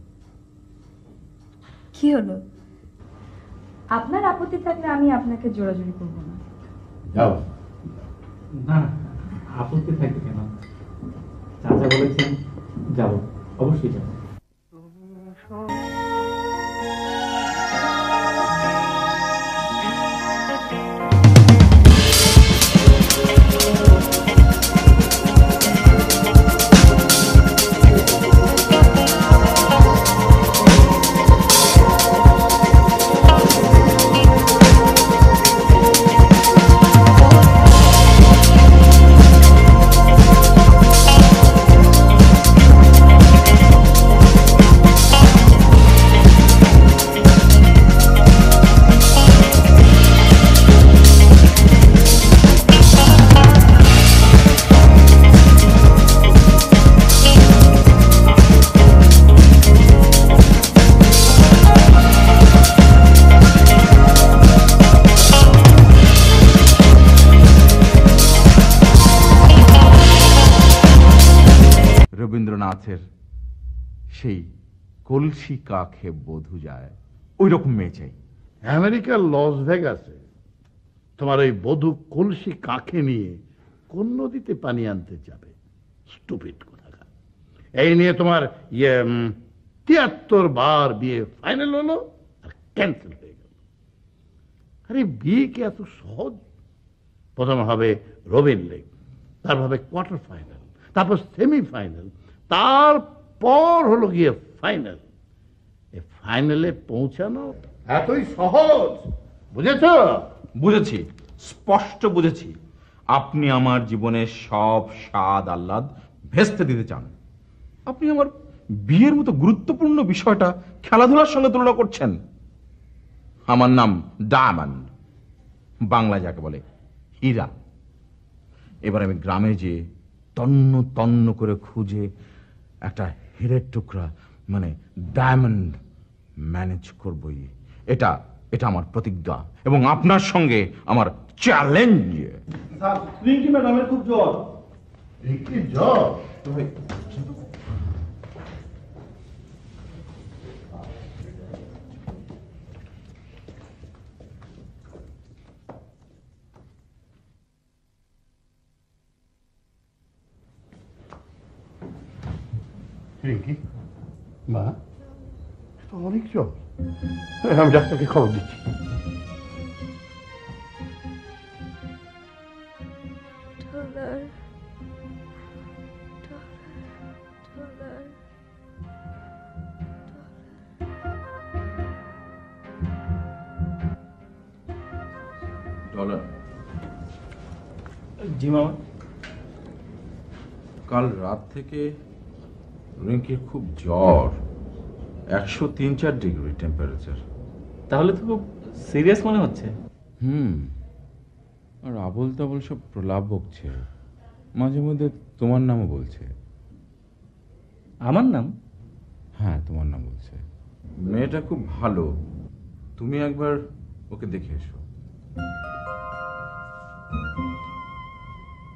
কি হলো? আপনার আপত্তি থাকলে আমি আপনাকে জোরাজুরি করবো না। যাও। না, আপত্তি থাকবে কেন? চাচা বলেছেন যাব, অবশ্যই যাব। রবীন্দ্রনাথের সেই কলসি কাখে বধূ যায়, ওই রকম মেয়ে চাই। আমেরিকার লস ভেগাসে তোমার ওই বধূ কলসি কাঁখে নিয়ে কোন নদীতে পানি আনতে যাবে? স্টুপিড কোথাকার। এই নিয়ে তোমার 73 বার বিয়ে ফাইনাল হলো আর ক্যান্সেল হয়ে গেল। আরে বিয়ে কি এত সহজ? প্রথম হবে রবিন লেগ, তারপর হবে কোয়ার্টার ফাইনাল, তারপর সেমিফাইনাল, তারপর হলো গিয়ে ফাইনাল। এই ফাইনালে পৌঁছানো এতই সহজ, বুঝেছ? বুঝেছি, স্পষ্ট বুঝেছি। আপনি আমার জীবনের সব স্বাদ আহ্লাদ ভেস্তে দিতে চান। আপনি আমার বিয়ের মতো গুরুত্বপূর্ণ বিষয়টা খেলাধুলার সঙ্গে তুলনা করছেন। আমার নাম ডায়মন্ড, বাংলা যাকে বলে হীরা। এবার আমি গ্রামে যে তন্ন তন্ন করে খুঁজে একটা হীরের টুকরা মানে ডায়মন্ড ম্যানেজ করবই। এটা এটা আমার প্রতিজ্ঞা এবং আপনার সঙ্গে আমার চ্যালেঞ্জ। ম্যাডামের খুব জ্বর। কি জ্বর? রিঙ্কি, মা, তো অনেক জ্বর। আমি ডাক্তারকে খবর দিচ্ছি। ডলার। জি মামা। কাল রাত থেকে রিঙ্কির খুব জ্বর, 103-4 ডিগ্রি টেম্পারেচার। তাহলে তো খুব সিরিয়াস মনে হচ্ছে। আর আবল তাবল সব প্রলাপ বকছে, মাঝে মধ্যে তোমার নামও বলছে। আমার নাম? হ্যাঁ, তোমার নাম বলছে। মেয়েটা খুব ভালো, তুমি একবার ওকে দেখে এসো।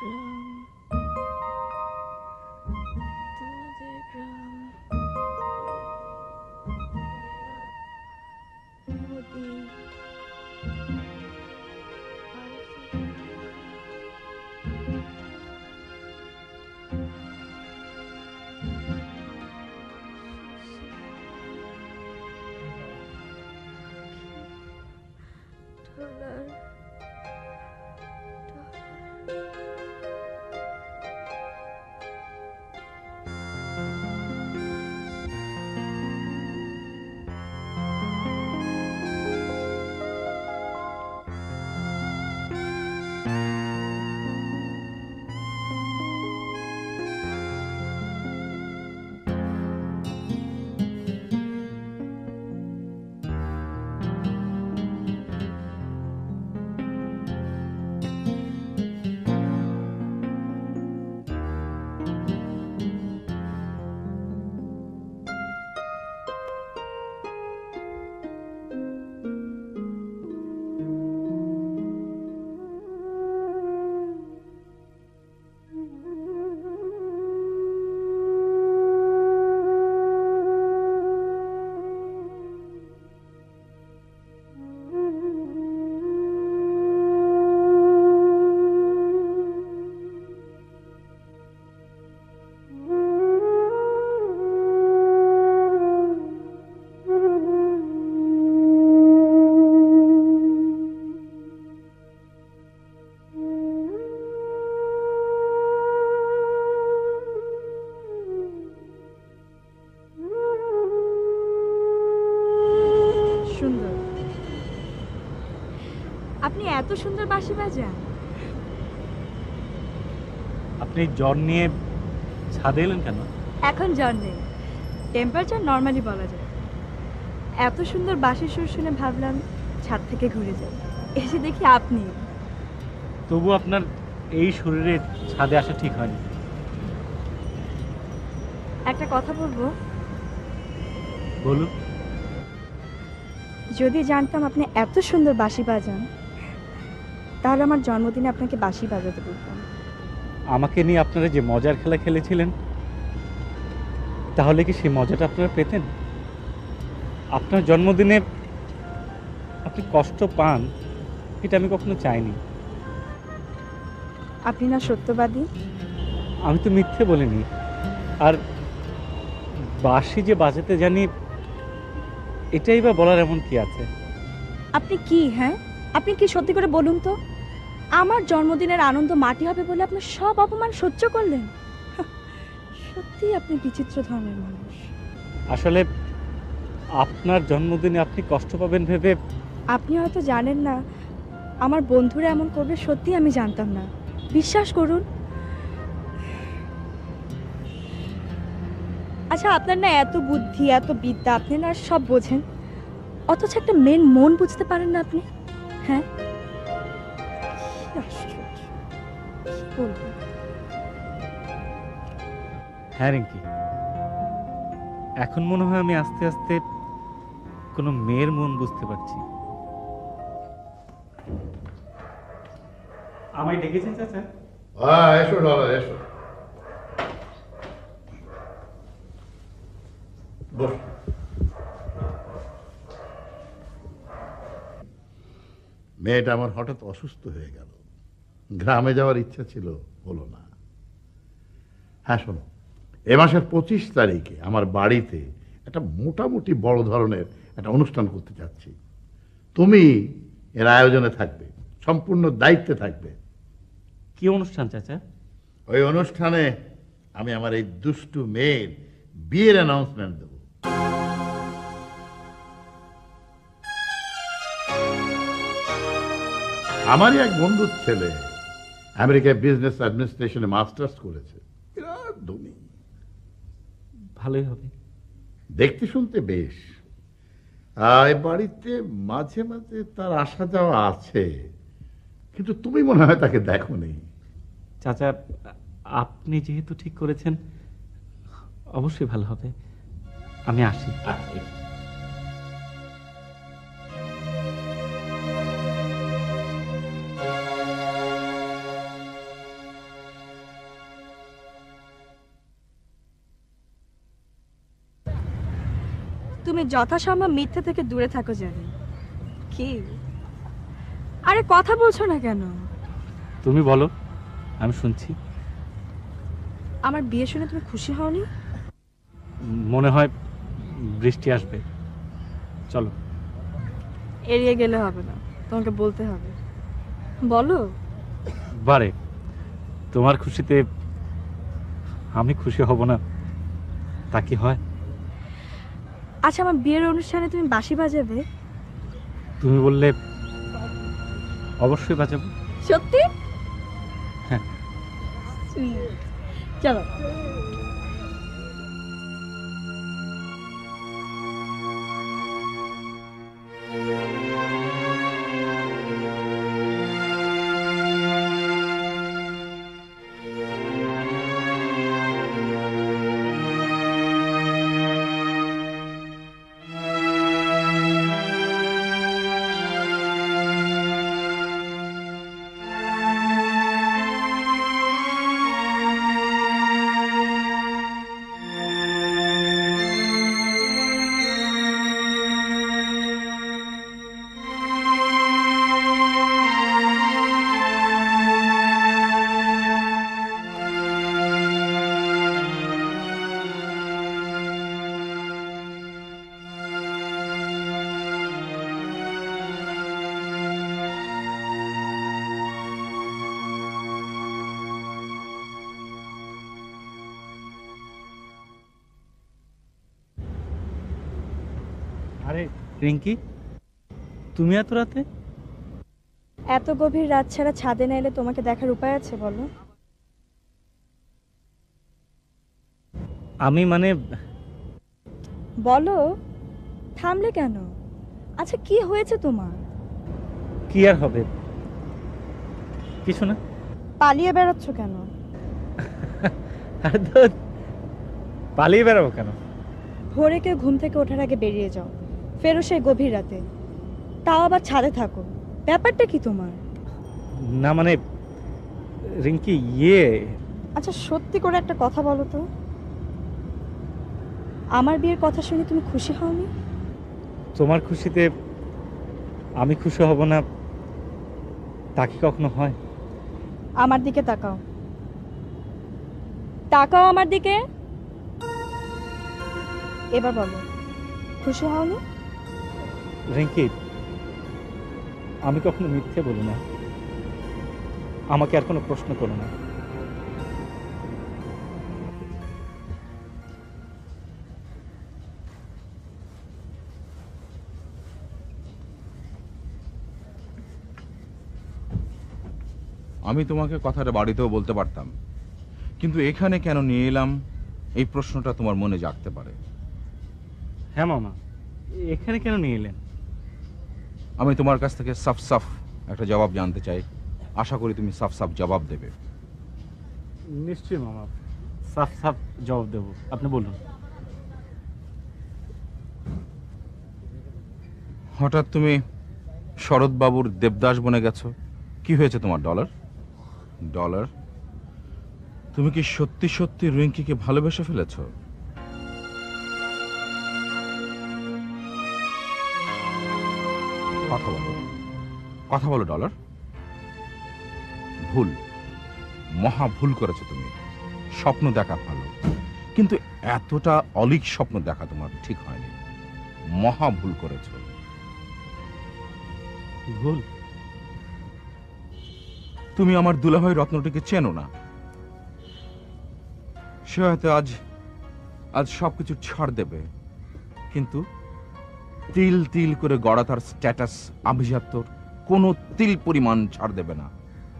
সুন্দর। আপনি এত সুন্দর বাঁশি বাজান? আপনি জ্বর নিয়ে ছাদে এলেন কেন? এখন জ্বর নেই, টেম্পারেচার নর্মালি বলা যায়। এত সুন্দর বাঁশির সুর শুনে ভাবলাম ছাদ থেকে ঘুরে যাই, এসে দেখি আপনি। তবু আপনার এই শরীরে ছাদে আসা ঠিক হয়নি। একটা কথা বলবো? বলুন। যদি জানতাম আপনি এত সুন্দর বাঁশি বাজান, তাহলে আমার জন্মদিনে আপনাকে বাঁশি বাজাতে বলতাম। আমাকে নিয়ে আপনারা যে মজার খেলা খেলেছিলেন, তাহলে কি সেই মজাটা আপনারা পেতেন? আপনার জন্মদিনে আপনি কষ্ট পান, এটা আমি কখনো চাইনি। আপনি না সত্যবাদী? আমি তো মিথ্যে বলিনি। আর বাঁশি যে বাজাতে জানি, এটাই বা বলার এমন কি আছে? আপনি কি, হ্যাঁ আপনি কি সত্যি করে বলুন তো, আমার জন্মদিনের আনন্দ মাটি হবে বলে আপনার সব অপমান সহ্য করলেন? সত্যি আপনি বিচিত্র ধরনের মানুষ। আসলে আপনার জন্মদিনে আপনি কষ্ট পাবেন ভেবে। আপনি হয়তো জানেন না, আমার বন্ধুরা এমন করবে সত্যি আমি জানতাম না, বিশ্বাস করুন। আচ্ছা, আপনার না এত বুদ্ধি, এত বিদ্যা, আপনি না সব বোঝেন, অথচ একটা মেন মন বুঝতে পারেন না আপনি। হ্যাঁ, কি আশ্চর্য, কি বলবো? হ্যাঁ রিঙ্কি, এখন মনে হয় আমি আস্তে আস্তে কোনো মেয়ের মন বুঝতে পারছি। আমায় ডেকেছেন চাচা? এসো দাদা, এসো বস। মেয়েটা আমার হঠাৎ অসুস্থ হয়ে গেল, গ্রামে যাওয়ার ইচ্ছা ছিল, হলো না। হ্যাঁ শোনো, এ মাসের 25 তারিখে আমার বাড়িতে একটা মোটামুটি বড় ধরনের একটা অনুষ্ঠান করতে যাচ্ছি। তুমি এর আয়োজনে থাকবে, সম্পূর্ণ দায়িত্বে থাকবে। কি অনুষ্ঠান চাচা? ওই অনুষ্ঠানে আমি আমার এই দুষ্টু মেয়ের বিয়ের অ্যানাউন্সমেন্ট দেব। আমারই এক বন্ধুর ছেলে আমেরিকায় বিজনেস অ্যাডমিনিস্ট্রেশনে মাস্টার্স করেছে, বিরাট ধনী। ভালোই হবে। দেখতে শুনতে বেশ। এই বাড়িতে মাঝে মাঝে তার আসা যাওয়া আছে, কিন্তু তুমি মনে হয় তাকে দেখো নেই। চাচা, আপনি যেহেতু ঠিক করেছেন, অবশ্যই ভালো হবে। আমি আসি। তুমি যথাসম্ভব মিথ্যে থেকে দূরে থাকো জানি। কি আরে কথা বলছো না কেন? তুমি বলো, আমি শুনছি। আমার বিয়ে শুনে তুমি খুশি হওনি? মনে হয় বৃষ্টি আসবে, চলো। এড়িয়ে গেলে হবে না, তোমাকে বলতে হবে। বলো। বারে তোমার খুশিতে আমি খুশি হব না, তা কি হয়? আচ্ছা, আমার বিয়ের অনুষ্ঠানে তুমি বাঁশি বাজাবে? তুমি বললে অবশ্যই বাজাবো। সত্যি? হ্যাঁ। চলো। আরে রিঙ্কি, তুমি এত রাতে? এত গভীর রাত ছাড়া ছাদে না এলে তোমাকে দেখার উপায় আছে বলো? আমি মানে বলো, থামলে কেন? আচ্ছা, কি হয়েছে তোমার? কি আর হবে, কিছু না। পালিয়ে বেড়াচ্ছ কেন? আরে ধুর, পালিয়ে বেড়াবো কেন? ভোরে কেউ ঘুম থেকে ওঠার আগে বেরিয়ে যাও, ফেরো সেই গভীর রাতে, তাও আবার ছাদে থাকো। ব্যাপারটা কি তোমার? না মানে রিঙ্কি, আচ্ছা, সত্যি করে একটা কথা বলো তো, আমার বিয়ের কথা শুনে তুমি খুশি হওনি? তোমার খুশিতে আমি খুশি হব না, তা কি কখনো হয়? আমার দিকে তাকাও, তাকাও আমার দিকে। এবার বলো, খুশি হওনি? রিঙ্কি, আমি কখনো মিথ্যে বলি না, আমাকে আর কোনো প্রশ্ন করো না। আমি তোমাকে কথাটা বাড়িতেও বলতে পারতাম, কিন্তু এখানে কেন নিয়ে এলাম এই প্রশ্নটা তোমার মনে জাগতে পারে। হ্যাঁ মামা, এখানে কেন নিয়ে এলেন? আমি তোমার কাছ থেকে সাফ সাফ একটা জবাব জানতে চাই, আশা করি তুমি সাফ সাফ জবাব দেবে। নিশ্চয়ই মামা, সাফ সাফ জবাব দেব, আপনি বলুন। হঠাৎ তুমি শরৎবাবুর দেবদাস বনে গেছো, কি হয়েছে তোমার? ডলার ডলার, তুমি কি সত্যি সত্যি রিঙ্কিকে ভালোবেসে ফেলেছ? কথা বলো, কথা বলো ডলার। ভুল, মহা ভুল করেছো তুমি। স্বপ্ন দেখা ভালো, কিন্তু এতটা অলীক স্বপ্ন দেখা তোমার ঠিক হয়নি। মহা ভুল করেছো। ভুল? তুমি আমার দুলাভাই রত্নটিকে চেনো না। সে হয়তো আজ আজ সবকিছু ছাড় দেবে, কিন্তু তিল তিল করে গড়া তার স্ট্যাটাস আভিজাত্যর কোনো তিল পরিমাণ ছাড় দেবে না।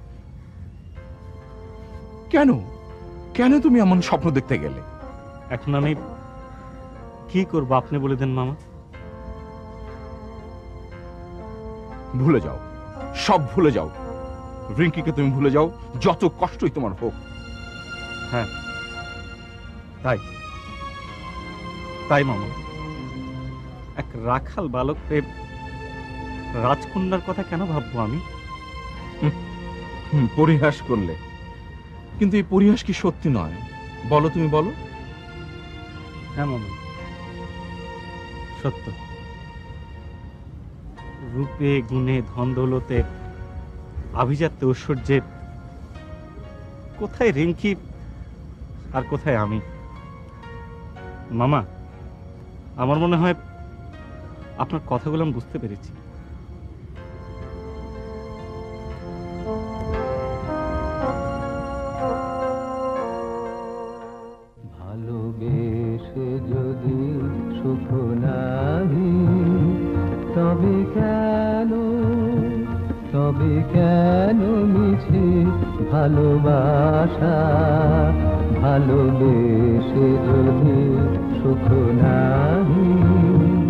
কেন কেন তুমি এমন স্বপ্ন দেখতে গেলে? এখন আমি কি করবো আপনি বলে দেন মামা। ভুলে যাও, সব ভুলে যাও। রিঙ্কিকে তুমি ভুলে যাও, যত কষ্টই তোমার হোক। হ্যাঁ, তাই তাই মামা। এক রাখাল বালককে রাজকন্যার কথা কেন ভাববো আমি? পরিহাস করলে, কিন্তু এই পরিহাস কি সত্যি নয়? বলো, তুমি বলো। হ্যাঁ মামা, সত্য, রূপে গুণে ধন দৌলতে আভিজাত্য ঐশ্বর্যের কোথায় রিঙ্কি আর কোথায় আমি? মামা, আমার মনে হয় আপনার কথাগুলো আমি বুঝতে পেরেছি। ভালোবেসে যদি সুখ নাহি তবে কেন মিছে ভালোবাসা? ভালোবেসে যদি সুখ নাহি